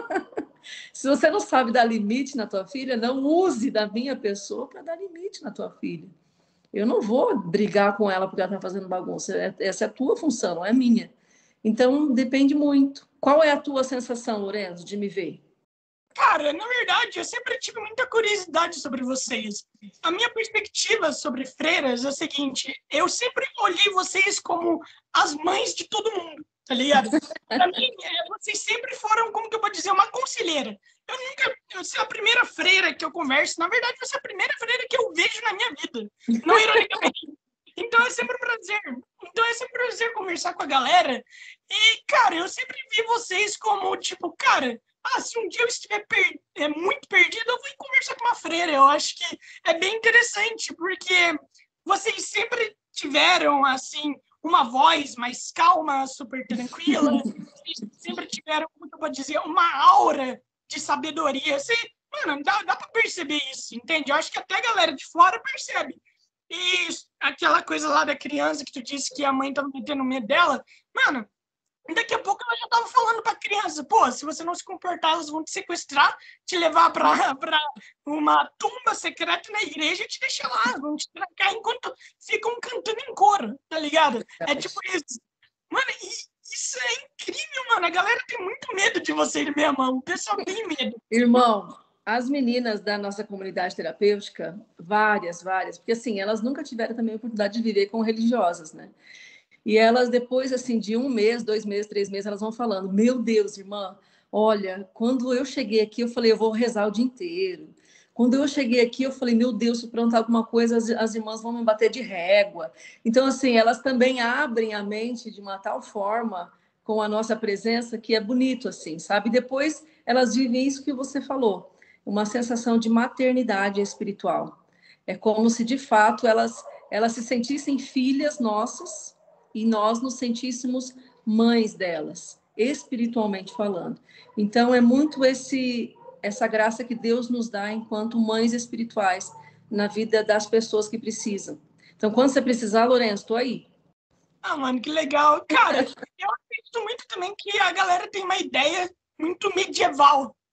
Se você não sabe dar limite na tua filha, não use da minha pessoa para dar limite na tua filha. Eu não vou brigar com ela porque ela está fazendo bagunça. Essa é a tua função, não é minha. Então, depende muito. Qual é a tua sensação, Lorenzo, de me ver? Cara, na verdade, eu sempre tive muita curiosidade sobre vocês. A minha perspectiva sobre freiras é a seguinte: eu sempre olhei vocês como as mães de todo mundo, tá ligado? Para mim, vocês sempre foram, como que eu vou dizer, uma conselheira. Eu ser a primeira freira que eu converso, na verdade, você é a primeira freira que eu vejo na minha vida, não ironicamente. Então é sempre um prazer. Então é sempre um prazer conversar com a galera. E, cara, eu sempre vi vocês como, tipo, cara, se um dia eu estiver muito perdido, eu vou conversar com uma freira. Eu acho que é bem interessante, porque vocês sempre tiveram, assim, uma voz mais calma, super tranquila. Vocês sempre tiveram, como eu vou dizer, uma aura de sabedoria. Mano, dá pra perceber isso, entende? Eu acho que até a galera de fora percebe. E aquela coisa lá da criança que tu disse que a mãe tava metendo medo dela, mano, daqui a pouco ela já tava falando pra criança, pô, se você não se comportar, elas vão te sequestrar, te levar pra uma tumba secreta na igreja e te deixar lá, vão te trancar enquanto ficam cantando em coro, tá ligado? É tipo isso. Mano, isso é incrível, mano. A galera tem muito medo de você mesmo. O pessoal tem medo. Irmão, as meninas da nossa comunidade terapêutica, várias, porque assim, elas nunca tiveram também a oportunidade de viver com religiosas, né? E elas, depois, assim, de 1 mês, 2 meses, 3 meses, elas vão falando: Meu Deus, irmã, olha, quando eu cheguei aqui, eu falei: Eu vou rezar o dia inteiro. Quando eu cheguei aqui, eu falei: Meu Deus, se plantar alguma coisa, as irmãs vão me bater de régua. Então, assim, elas também abrem a mente de uma tal forma com a nossa presença que é bonito, assim, sabe? Depois, elas vivem isso que você falou, uma sensação de maternidade espiritual. É como se, de fato, elas se sentissem filhas nossas e nós nos sentíssemos mães delas, espiritualmente falando. Então, é muito essa graça que Deus nos dá enquanto mães espirituais na vida das pessoas que precisam. Então, quando você precisar, Lourenço, estou aí. Ah, mano, que legal. Cara, eu acredito muito também que a galera tem uma ideia muito medieval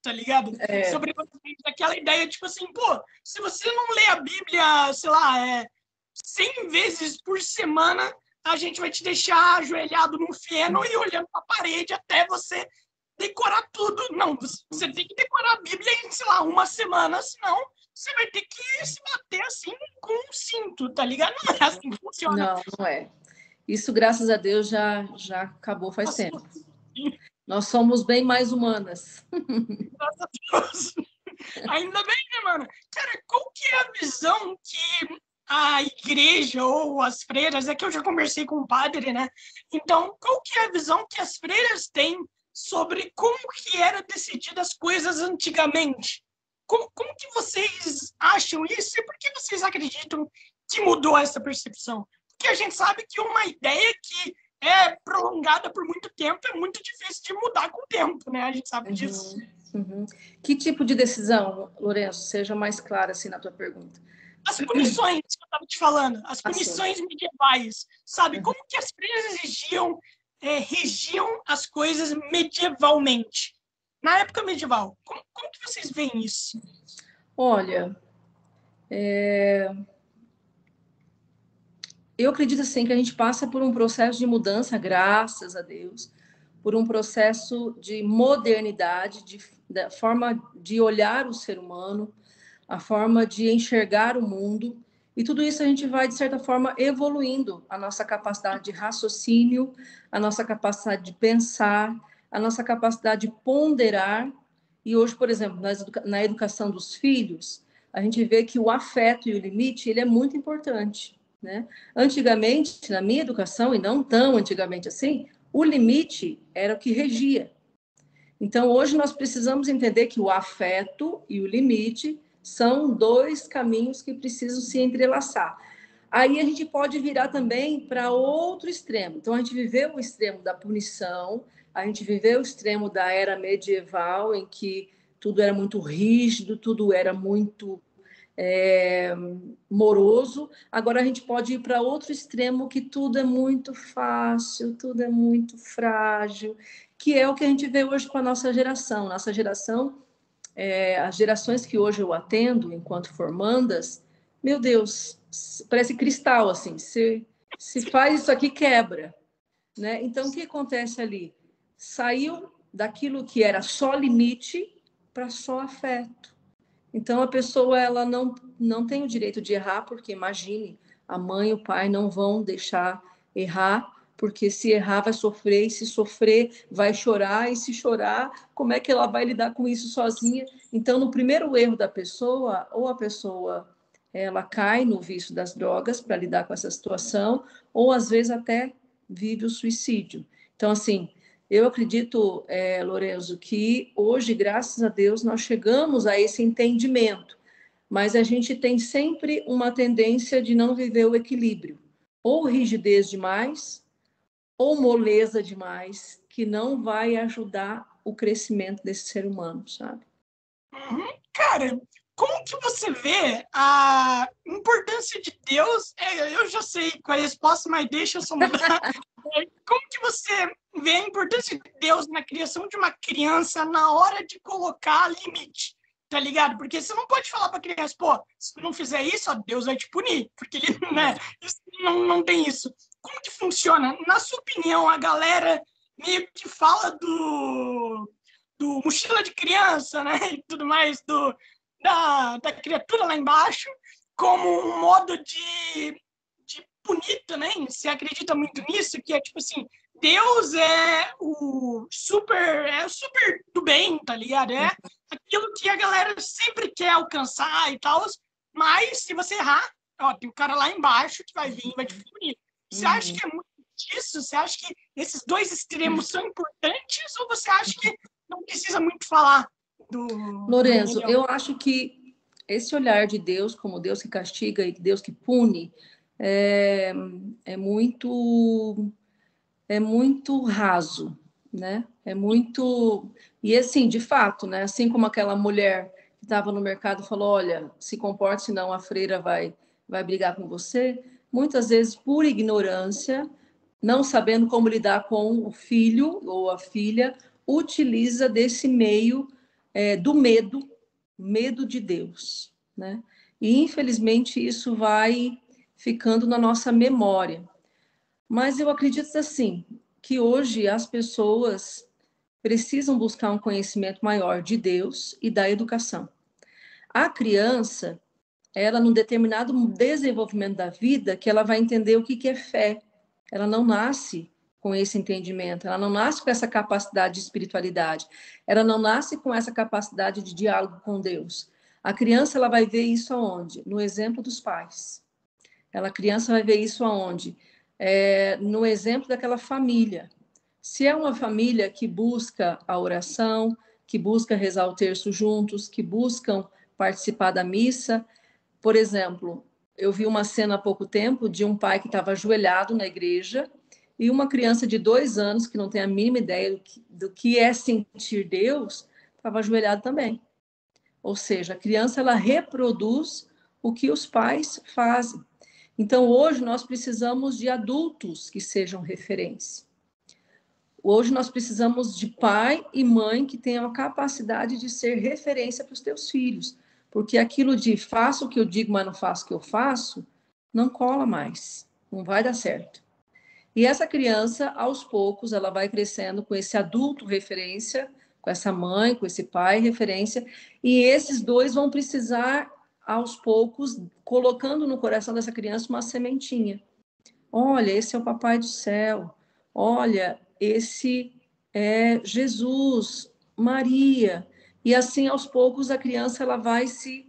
tá ligado? Sobre aquela ideia, tipo assim, pô, se você não lê a Bíblia, sei lá, 100 vezes por semana, a gente vai te deixar ajoelhado no feno e olhando pra parede até você decorar tudo. Não, você tem que decorar a Bíblia em, sei lá, uma semana, senão você vai ter que se bater assim com um cinto, tá ligado? Não é assim que funciona. Não, não é. Isso, graças a Deus, já acabou faz tempo. Nós somos bem mais humanas. Graças a Deus. Ainda bem, né, mano? Cara, qual que é a visão que a igreja ou as freiras, é que eu já conversei com o padre, né? Então, qual que é a visão que as freiras têm sobre como que era decididas as coisas antigamente? Como que vocês acham isso e por que vocês acreditam que mudou essa percepção? Porque a gente sabe que uma ideia que é prolongada por muito tempo é muito difícil de mudar com o tempo, né? A gente sabe disso. Uhum. Que tipo de decisão, Lourenço? Seja mais clara assim na tua pergunta. As punições que eu estava te falando, as punições medievais, sabe? Como que as freiras regiam as coisas medievalmente? Na época medieval, como que vocês veem isso? Olha, eu acredito assim que a gente passa por um processo de mudança, graças a Deus, por um processo de modernidade, da forma de olhar o ser humano, a forma de enxergar o mundo, e tudo isso a gente vai, de certa forma, evoluindo a nossa capacidade de raciocínio, a nossa capacidade de pensar, a nossa capacidade de ponderar. E hoje, por exemplo, na educação dos filhos, a gente vê que o afeto e o limite, ele é muito importante, né? Antigamente, na minha educação, e não tão antigamente assim, o limite era o que regia. Então, hoje nós precisamos entender que o afeto e o limite são dois caminhos que precisam se entrelaçar. Aí a gente pode virar também para outro extremo. Então, a gente viveu o extremo da punição, a gente viveu o extremo da era medieval, em que tudo era muito rígido, tudo era muito moroso. Agora a gente pode ir para outro extremo, que tudo é muito fácil, tudo é muito frágil, que é o que a gente vê hoje com a nossa geração. Nossa geração, as gerações que hoje eu atendo enquanto formandas, meu Deus, parece cristal, assim, se faz isso aqui, quebra, né? Então, o que acontece ali? Saiu daquilo que era só limite para só afeto. Então, a pessoa ela não tem o direito de errar, porque imagine, a mãe e o pai não vão deixar errar, porque se errar vai sofrer, e se sofrer vai chorar, e se chorar, como é que ela vai lidar com isso sozinha? Então, no primeiro erro da pessoa, ou a pessoa ela cai no vício das drogas para lidar com essa situação, ou às vezes até vive o suicídio. Então, assim, eu acredito, Lorenzo, que hoje, graças a Deus, nós chegamos a esse entendimento, mas a gente tem sempre uma tendência de não viver o equilíbrio, ou rigidez demais, ou moleza demais, que não vai ajudar o crescimento desse ser humano, sabe? Uhum. Cara, como que você vê a importância de Deus? Eu já sei qual é a resposta, mas deixa eu só mudar. Como que você vê a importância de Deus na criação de uma criança na hora de colocar limite? Tá ligado? Porque você não pode falar pra criança, pô, se tu não fizer isso, ó, Deus vai te punir. Porque ele, né, isso não tem isso. Como que funciona? Na sua opinião, a galera meio que fala do mochila de criança, né, e tudo mais, da criatura lá embaixo, como um modo de punir também. Você acredita muito nisso, que é tipo assim, Deus é o super do bem, tá ligado? É aquilo que a galera sempre quer alcançar e tal, mas se você errar, ó, tem um cara lá embaixo que vai vir e vai te punir. Você acha que é muito disso? Você acha que esses dois extremos são importantes ou você acha que não precisa muito falar do Lorenzo, eu acho que esse olhar de Deus como Deus que castiga e Deus que pune é, é muito é muito raso, né? É muito e assim, de fato, né? Assim como aquela mulher que estava no mercado e falou, olha, se comporte, senão a freira vai brigar com você. Muitas vezes, por ignorância, não sabendo como lidar com o filho ou a filha, utiliza desse meio do medo de Deus, né? E, infelizmente, isso vai ficando na nossa memória. Mas eu acredito, assim, que hoje as pessoas precisam buscar um conhecimento maior de Deus e da educação. A criança, ela, num determinado desenvolvimento da vida, que ela vai entender o que é fé. Ela não nasce com esse entendimento, ela não nasce com essa capacidade de espiritualidade, ela não nasce com essa capacidade de diálogo com Deus. A criança, ela vai ver isso aonde? No exemplo dos pais. A criança vai ver isso aonde? No exemplo daquela família. Se é uma família que busca a oração, que busca rezar o terço juntos, que buscam participar da missa. Por exemplo, eu vi uma cena há pouco tempo de um pai que estava ajoelhado na igreja e uma criança de 2 anos, que não tem a mínima ideia do que é sentir Deus, estava ajoelhado também. Ou seja, a criança, ela reproduz o que os pais fazem. Então, hoje, nós precisamos de adultos que sejam referência. Hoje, nós precisamos de pai e mãe que tenham a capacidade de ser referência para os teus filhos. Porque aquilo de faço o que eu digo, mas não faço o que eu faço, não cola mais. Não vai dar certo. E essa criança, aos poucos, ela vai crescendo com esse adulto referência, com essa mãe, com esse pai referência, e esses dois vão precisar, aos poucos, colocando no coração dessa criança uma sementinha. Olha, esse é o Papai do Céu. Olha, esse é Jesus, Maria. E assim, aos poucos, a criança, ela vai se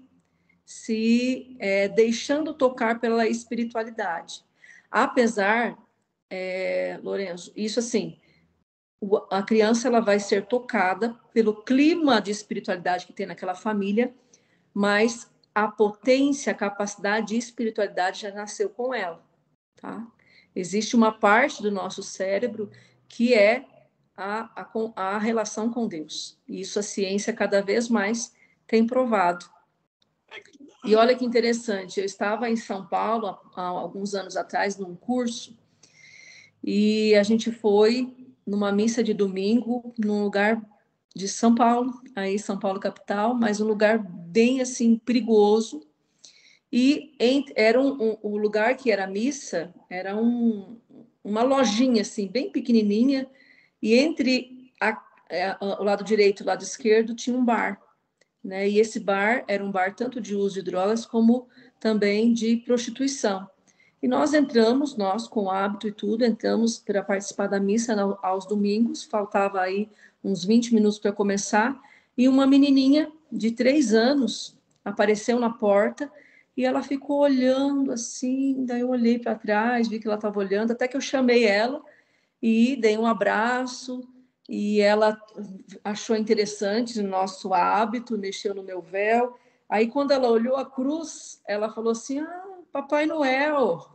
deixando tocar pela espiritualidade. Apesar, Lourenço, isso assim, a criança, ela vai ser tocada pelo clima de espiritualidade que tem naquela família, mas a potência, a capacidade de espiritualidade já nasceu com ela, tá? Existe uma parte do nosso cérebro que é a relação com Deus. E isso a ciência cada vez mais tem provado. E olha que interessante, eu estava em São Paulo há alguns anos atrás, num curso, e a gente foi numa missa de domingo, num lugar de São Paulo, aí São Paulo capital, mas um lugar bem assim perigoso. E era um lugar que era a missa, era uma lojinha assim, bem pequenininha, e entre o lado direito e o lado esquerdo tinha um bar, né? E esse bar era um bar tanto de uso de drogas como também de prostituição. E nós entramos, nós com hábito e tudo, entramos para participar da missa aos domingos, faltava aí uns 20 minutos para começar, e uma menininha de 3 anos apareceu na porta e ela ficou olhando assim, daí eu olhei para trás, vi que ela estava olhando, até que eu chamei ela e dei um abraço, e ela achou interessante o nosso hábito, mexeu no meu véu. Aí, quando ela olhou a cruz, ela falou assim, Papai Noel.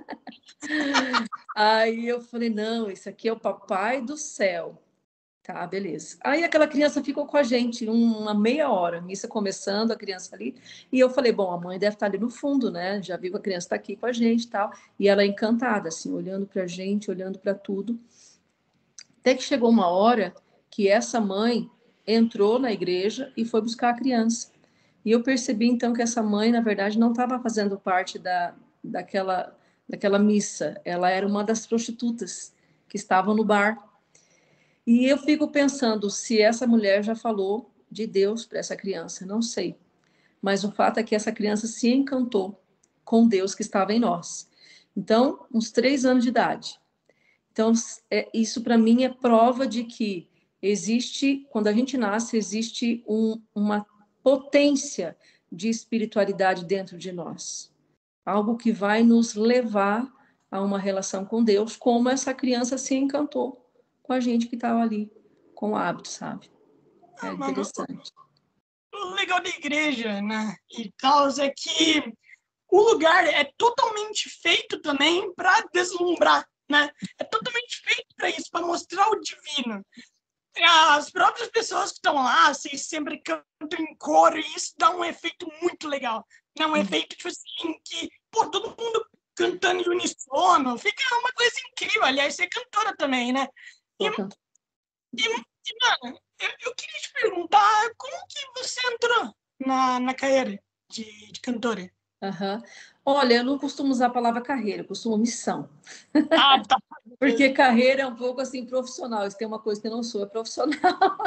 Aí eu falei, não, esse aqui é o Papai do Céu. Tá, beleza. Aí aquela criança ficou com a gente uma meia hora, missa começando, a criança ali, e eu falei, bom, a mãe deve estar ali no fundo, né? Já viu que a criança está aqui com a gente e tal, e ela encantada, assim, olhando para a gente, olhando para tudo. Até que chegou uma hora que essa mãe entrou na igreja e foi buscar a criança. E eu percebi, então, que essa mãe, na verdade, não estava fazendo parte daquela missa. Ela era uma das prostitutas que estavam no bar. E eu fico pensando se essa mulher já falou de Deus para essa criança, não sei. Mas o fato é que essa criança se encantou com Deus que estava em nós. Então, uns 3 anos de idade. Então, isso para mim é prova de que existe, quando a gente nasce, existe uma potência de espiritualidade dentro de nós. Algo que vai nos levar a uma relação com Deus, como essa criança se encantou com a gente que estava ali, com o hábito, sabe? É interessante. O legal da igreja, né, e tal, é que o lugar é totalmente feito também para deslumbrar, né? É totalmente feito para isso, para mostrar o divino. As próprias pessoas que estão lá, assim, sempre cantam em coro, e isso dá um efeito muito legal. Dá um efeito, tipo assim, que, pô, todo mundo cantando em unissono, fica uma coisa incrível. Aliás, você é cantora também, né? E, mano, eu queria te perguntar como que você entrou na carreira de cantora? Aham. Olha, eu não costumo usar a palavra carreira, eu costumo missão. Ah, tá. Porque carreira é um pouco assim profissional. Isso tem uma coisa que eu não sou, é profissional.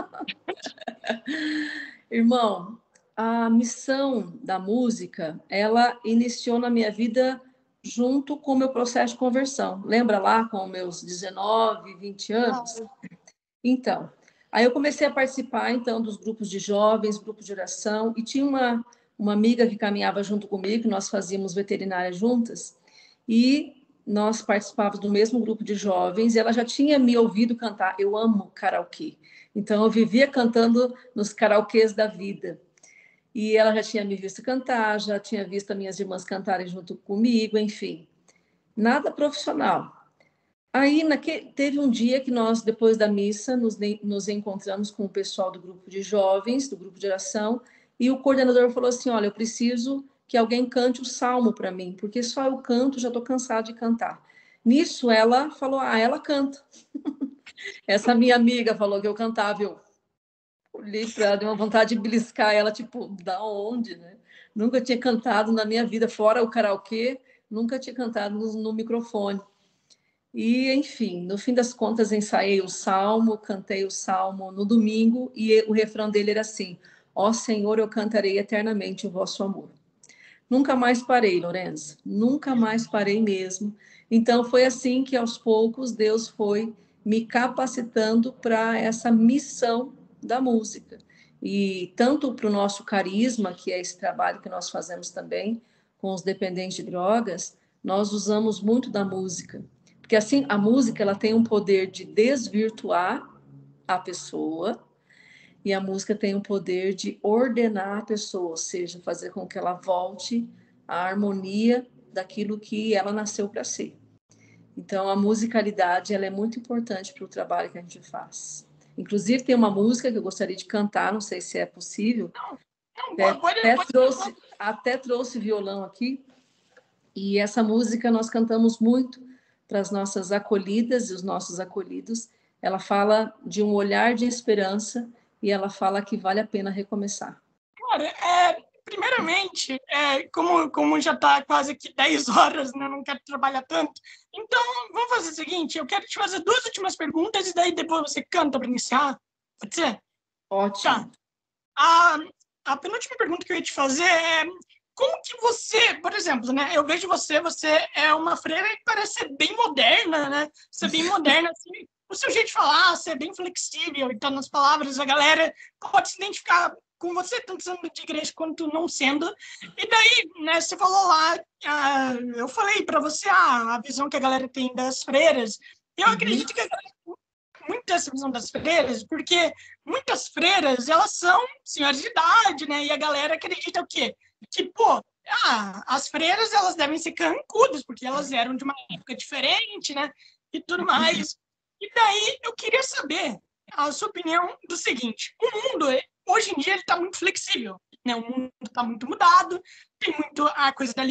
Irmão, a missão da música, ela iniciou na minha vida junto com o meu processo de conversão. Lembra lá com meus 19, 20 anos? Então, aí eu comecei a participar então dos grupos de jovens, grupos de oração, e tinha uma amiga que caminhava junto comigo, que nós fazíamos veterinária juntas, e nós participávamos do mesmo grupo de jovens, e ela já tinha me ouvido cantar. Eu amo karaokê. Então eu vivia cantando nos karaokês da vida. E ela já tinha me visto cantar, já tinha visto as minhas irmãs cantarem junto comigo, enfim. Nada profissional. Aí teve um dia que nós, depois da missa, nos encontramos com o pessoal do grupo de jovens, do grupo de oração, e o coordenador falou assim: Olha, eu preciso que alguém cante o salmo para mim, porque só eu canto, já estou cansado de cantar. Nisso ela falou: Ah, ela canta. Essa minha amiga falou que eu cantava, eu olhei para ela, deu uma vontade de beliscar ela, tipo, da onde, né? Nunca tinha cantado na minha vida, fora o karaokê, nunca tinha cantado no microfone. E, enfim, no fim das contas, ensaiei o salmo, cantei o salmo no domingo, e o refrão dele era assim: Ó Senhor, eu cantarei eternamente o vosso amor. Nunca mais parei, Lourenço, nunca mais parei mesmo. Então, foi assim que, aos poucos, Deus foi me capacitando para essa missão da música. E tanto para o nosso carisma, que é esse trabalho que nós fazemos também com os dependentes de drogas, nós usamos muito da música. Porque assim, a música ela tem um poder de desvirtuar a pessoa, e a música tem o poder de ordenar a pessoa, ou seja, fazer com que ela volte à harmonia daquilo que ela nasceu para ser. Então, a musicalidade ela é muito importante para o trabalho que a gente faz. Inclusive, tem uma música que eu gostaria de cantar, não sei se é possível. Não, Até trouxe violão aqui, e essa música nós cantamos muito para as nossas acolhidas e os nossos acolhidos. Ela fala de um olhar de esperança e ela fala que vale a pena recomeçar. cara, primeiramente, como já está quase que 10 horas, né, não quero trabalhar tanto, então vamos fazer o seguinte, eu quero te fazer duas últimas perguntas e daí depois você canta para iniciar, pode ser? Tá. Ótimo. A, a penúltima pergunta que eu ia te fazer é como que você, por exemplo, né? Eu vejo você é uma freira que parece ser bem moderna, né? Ser bem moderna, assim, o seu jeito de falar, ser bem flexível e tal nas palavras, a galera pode se identificar com você, tanto sendo de igreja quanto não sendo. E daí, né, você falou lá, eu falei para você a visão que a galera tem das freiras. Eu acredito que a galera muito essa visão das freiras, porque muitas freiras, elas são senhoras de idade, né? E a galera acredita o quê? Que, pô, as freiras, elas devem ser carrancudas, porque elas eram de uma época diferente, né? E tudo mais. E daí, eu queria saber a sua opinião do seguinte. O mundo, hoje em dia, ele está muito flexível, né? O mundo está muito mudado, tem muito a coisa da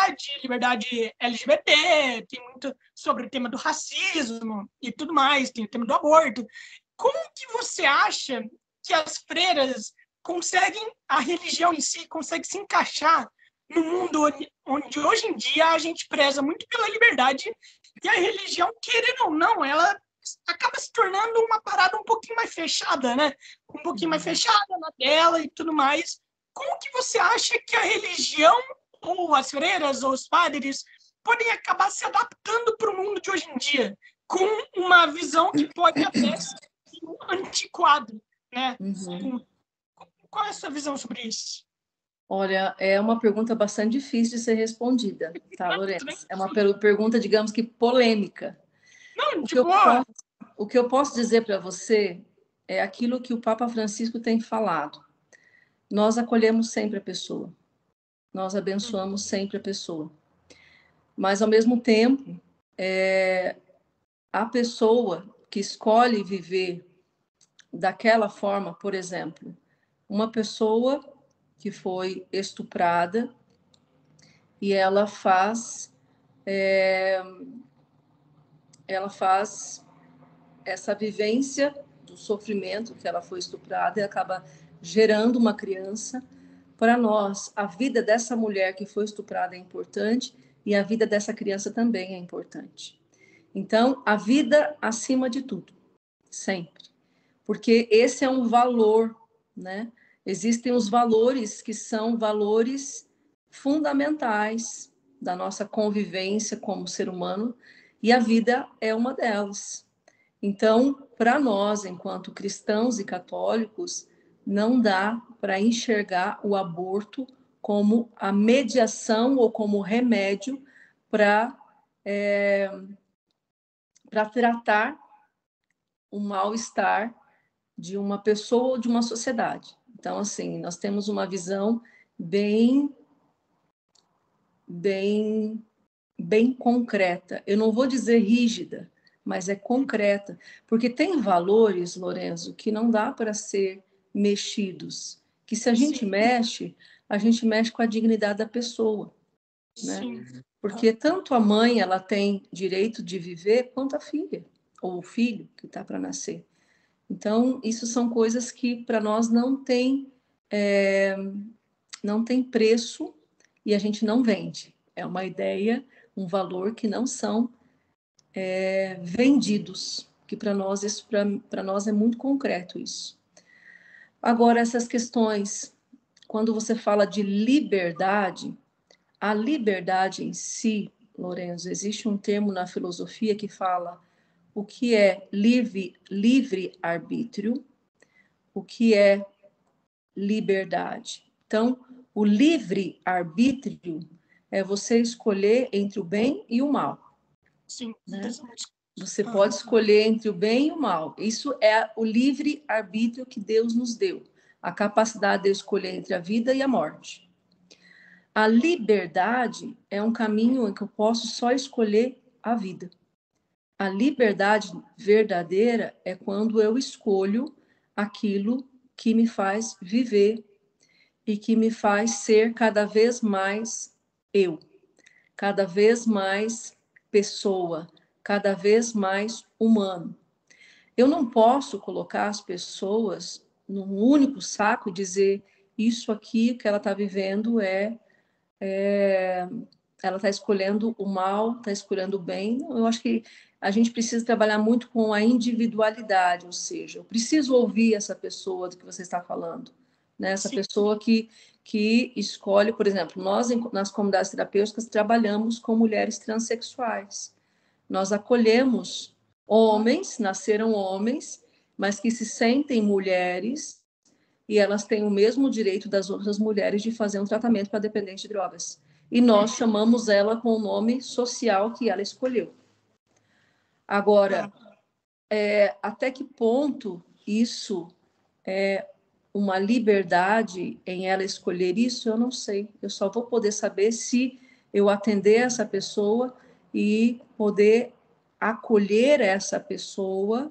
liberdade LGBT, tem muito sobre o tema do racismo e tudo mais, tem o tema do aborto. Como que você acha que as freiras conseguem, a religião em si, consegue se encaixar no mundo onde hoje em dia a gente preza muito pela liberdade e a religião, querendo ou não, ela acaba se tornando uma parada um pouquinho mais fechada, né? Um pouquinho mais fechada na dela e tudo mais. Como que você acha que a religião, ou as freiras, ou os padres, podem acabar se adaptando para o mundo de hoje em dia, com uma visão que pode até ser um antiquado, né? Uhum. Qual é a sua visão sobre isso? Olha, é uma pergunta bastante difícil de ser respondida, tá, Lourenço? É uma pergunta, digamos que polêmica. Não, O que eu tipo, posso, o que eu posso dizer para você é aquilo que o Papa Francisco tem falado. Nós acolhemos sempre a pessoa, nós abençoamos sempre a pessoa. Mas, ao mesmo tempo, a pessoa que escolhe viver daquela forma, por exemplo, uma pessoa que foi estuprada e ela faz essa vivência do sofrimento que ela foi estuprada e acaba gerando uma criança. Para nós, a vida dessa mulher que foi estuprada é importante e a vida dessa criança também é importante. Então, a vida acima de tudo, sempre. Porque esse é um valor, né? Existem os valores que são valores fundamentais da nossa convivência como ser humano, e a vida é uma delas. Então, para nós, enquanto cristãos e católicos, não dá para enxergar o aborto como a mediação ou como remédio para tratar o mal-estar de uma pessoa ou de uma sociedade. Então, assim, nós temos uma visão bem concreta. Eu não vou dizer rígida, mas é concreta, porque tem valores, Lorenzo, que não dá para ser mexidos, que se a gente mexe, a gente mexe com a dignidade da pessoa, né? Porque tanto a mãe, ela tem direito de viver, quanto a filha, ou o filho que está para nascer. Então, isso são coisas que para nós não tem preço e a gente não vende. É uma ideia, um valor que não são vendidos, que para nós isso para nós é muito concreto isso. Agora, essas questões, quando você fala de liberdade, a liberdade em si, Lorenzo, existe um termo na filosofia que fala o que é livre-arbítrio, o que é liberdade. Então, o livre-arbítrio é você escolher entre o bem e o mal. Sim, né? Você pode escolher entre o bem e o mal. Isso é o livre-arbítrio que Deus nos deu. A capacidade de escolher entre a vida e a morte. A liberdade é um caminho em que eu posso só escolher a vida. A liberdade verdadeira é quando eu escolho aquilo que me faz viver e que me faz ser cada vez mais eu, cada vez mais pessoa, cada vez mais humano. Eu não posso colocar as pessoas num único saco e dizer isso aqui que ela está vivendo ela está escolhendo o mal, está escolhendo o bem. Eu acho que a gente precisa trabalhar muito com a individualidade, ou seja, eu preciso ouvir essa pessoa do que você está falando, né? Essa pessoa que escolhe, por exemplo, nós nas comunidades terapêuticas trabalhamos com mulheres transexuais. Nós acolhemos homens, nasceram homens, mas que se sentem mulheres e elas têm o mesmo direito das outras mulheres de fazer um tratamento para dependente de drogas. E nós chamamos ela com o nome social que ela escolheu. Agora, até que ponto isso é uma liberdade em ela escolher isso, eu não sei. Eu só vou poder saber se eu atender essa pessoa e poder acolher essa pessoa.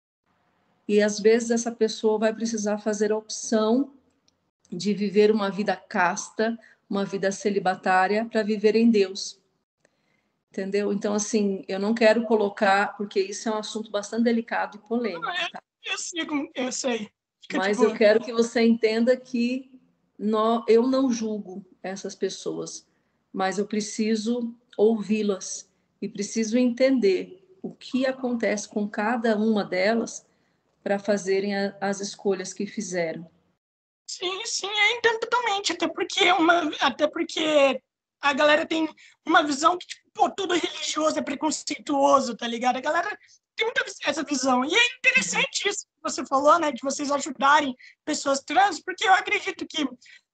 E às vezes essa pessoa vai precisar fazer a opção de viver uma vida casta, uma vida celibatária para viver em Deus. Entendeu? Então, assim, eu não quero colocar, porque isso é um assunto bastante delicado e polêmico. Tá? Eu sei. Mas eu quero que você entenda que eu não julgo essas pessoas, mas eu preciso ouvi-las e preciso entender o que acontece com cada uma delas para fazerem as escolhas que fizeram. Sim, eu entendo totalmente, até porque a galera tem uma visão que, tipo, pô, tudo religioso é preconceituoso, tá ligado? A galera tem muita essa visão. E é interessante isso que você falou, né, de vocês ajudarem pessoas trans, porque eu acredito que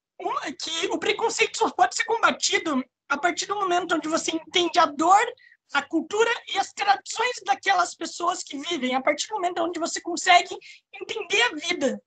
o preconceito só pode ser combatido a partir do momento onde você entende a dor, a cultura e as tradições daquelas pessoas que vivem, a partir do momento onde você consegue entender a vida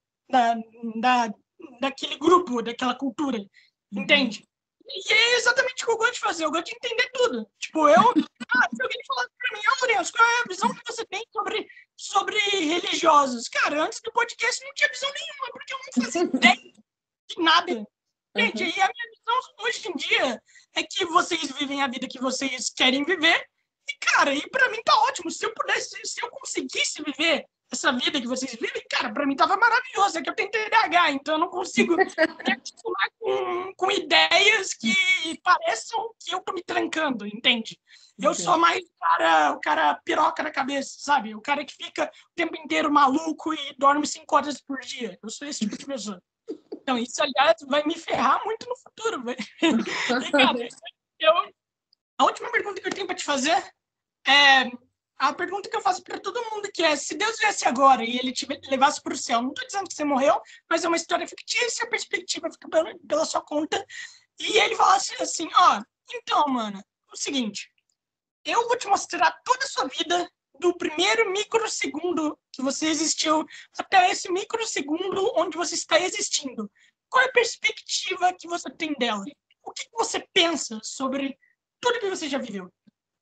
daquele grupo, daquela cultura, entende? E é exatamente o que eu gosto de fazer, eu gosto de entender tudo. Tipo, se alguém falar pra mim, Lourenço, qual é a visão que você tem sobre religiosos? Cara, antes do podcast não tinha visão nenhuma, porque eu não fazia ideia de nada. Gente, e a minha visão hoje em dia é que vocês vivem a vida que vocês querem viver, e, cara, e pra mim tá ótimo. Se eu conseguisse viver essa vida que vocês vivem, cara, para mim tava maravilhoso. É que eu tenho TDAH, então eu não consigo me acostumar com ideias que pareçam que eu tô me trancando, entende? Eu sou mais o cara piroca na cabeça, sabe? O cara que fica o tempo inteiro maluco e dorme 5 horas por dia. Eu sou esse tipo de pessoa. Então, isso, aliás, vai me ferrar muito no futuro. E, cara, a última pergunta que eu tenho para te fazer é a pergunta que eu faço para todo mundo, que é: se Deus viesse agora e ele te levasse para o céu, não estou dizendo que você morreu, mas é uma história fictícia, a perspectiva fica pela sua conta, e ele falasse assim, então, mano, o seguinte, eu vou te mostrar toda a sua vida, do primeiro microsegundo que você existiu até esse microsegundo onde você está existindo. Qual é a perspectiva que você tem dela? O que você pensa sobre tudo que você já viveu?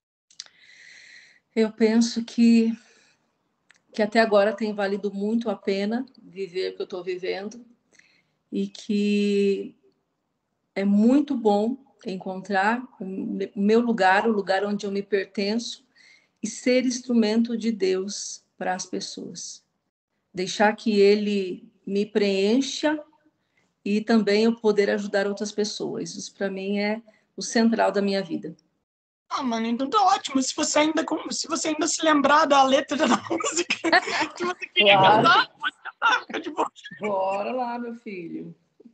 Eu penso que até agora tem valido muito a pena viver o que eu estou vivendo e que é muito bom encontrar o meu lugar, o lugar onde eu me pertenço e ser instrumento de Deus para as pessoas. Deixar que Ele me preencha e também eu poder ajudar outras pessoas. Isso, para mim, é o central da minha vida. Mano, então tá ótimo. Se você ainda se lembrar da letra da música que você queria cantar, pode cantar, fica de boa. Bora lá, meu filho.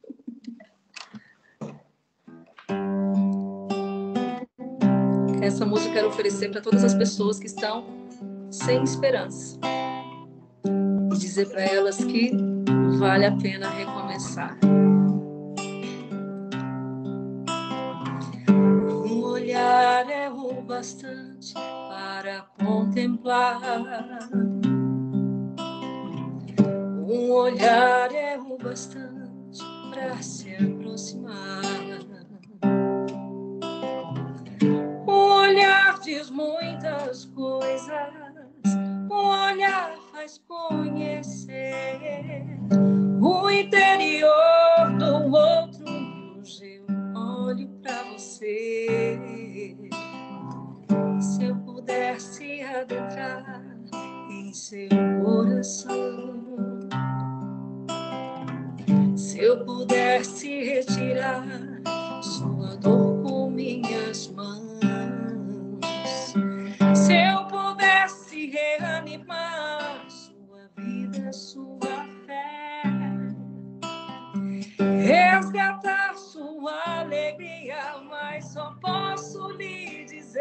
Essa música eu quero oferecer para todas as pessoas que estão sem esperança. E dizer para elas que vale a pena recomeçar. Um olhar é o bastante para contemplar. Um olhar é o bastante para se aproximar. Um olhar diz muitas coisas. Um olhar faz conhecer o interior do outro. Hoje eu olho para você. Se eu pudesse adentrar em seu coração, se eu pudesse retirar sua dor com minhas mãos, se eu pudesse reanimar sua vida, sua fé, resgatar sua alegria, mas só posso lhe dizer: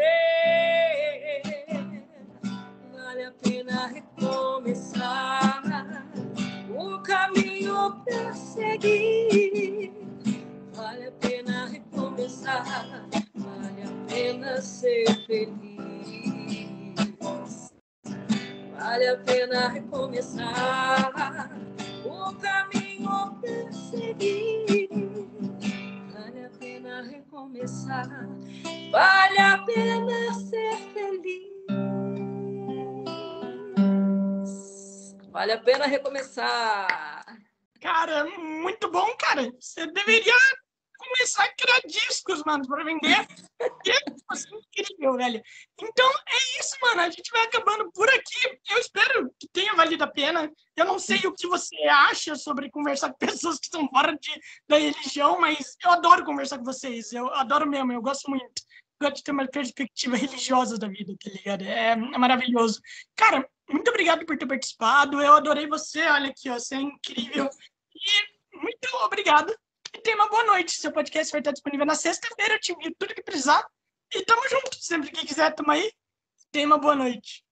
vale a pena recomeçar o caminho pra seguir. Vale a pena recomeçar, vale a pena ser feliz. Vale a pena recomeçar o caminho pra seguir. Vale a pena recomeçar, vale a pena ser feliz. Vale a pena recomeçar. Cara, muito bom, cara. Você deveria começar a criar discos, mano, para vender. Assim, incrível, velho. Então, é isso, mano. A gente vai acabando por aqui. Eu espero que tenha valido a pena. Eu não sei o que você acha sobre conversar com pessoas que estão fora da religião, mas eu adoro conversar com vocês. Eu adoro mesmo, eu gosto muito. Gosto de ter uma perspectiva religiosa da vida, tá ligado? É maravilhoso. Cara, muito obrigado por ter participado. Eu adorei você. Olha aqui, ó, você é incrível. E muito obrigado. E tenha uma boa noite. Seu podcast vai estar disponível na sexta-feira. Eu te envio tudo que precisar. E tamo junto. Sempre que quiser, tamo aí. Tenha uma boa noite.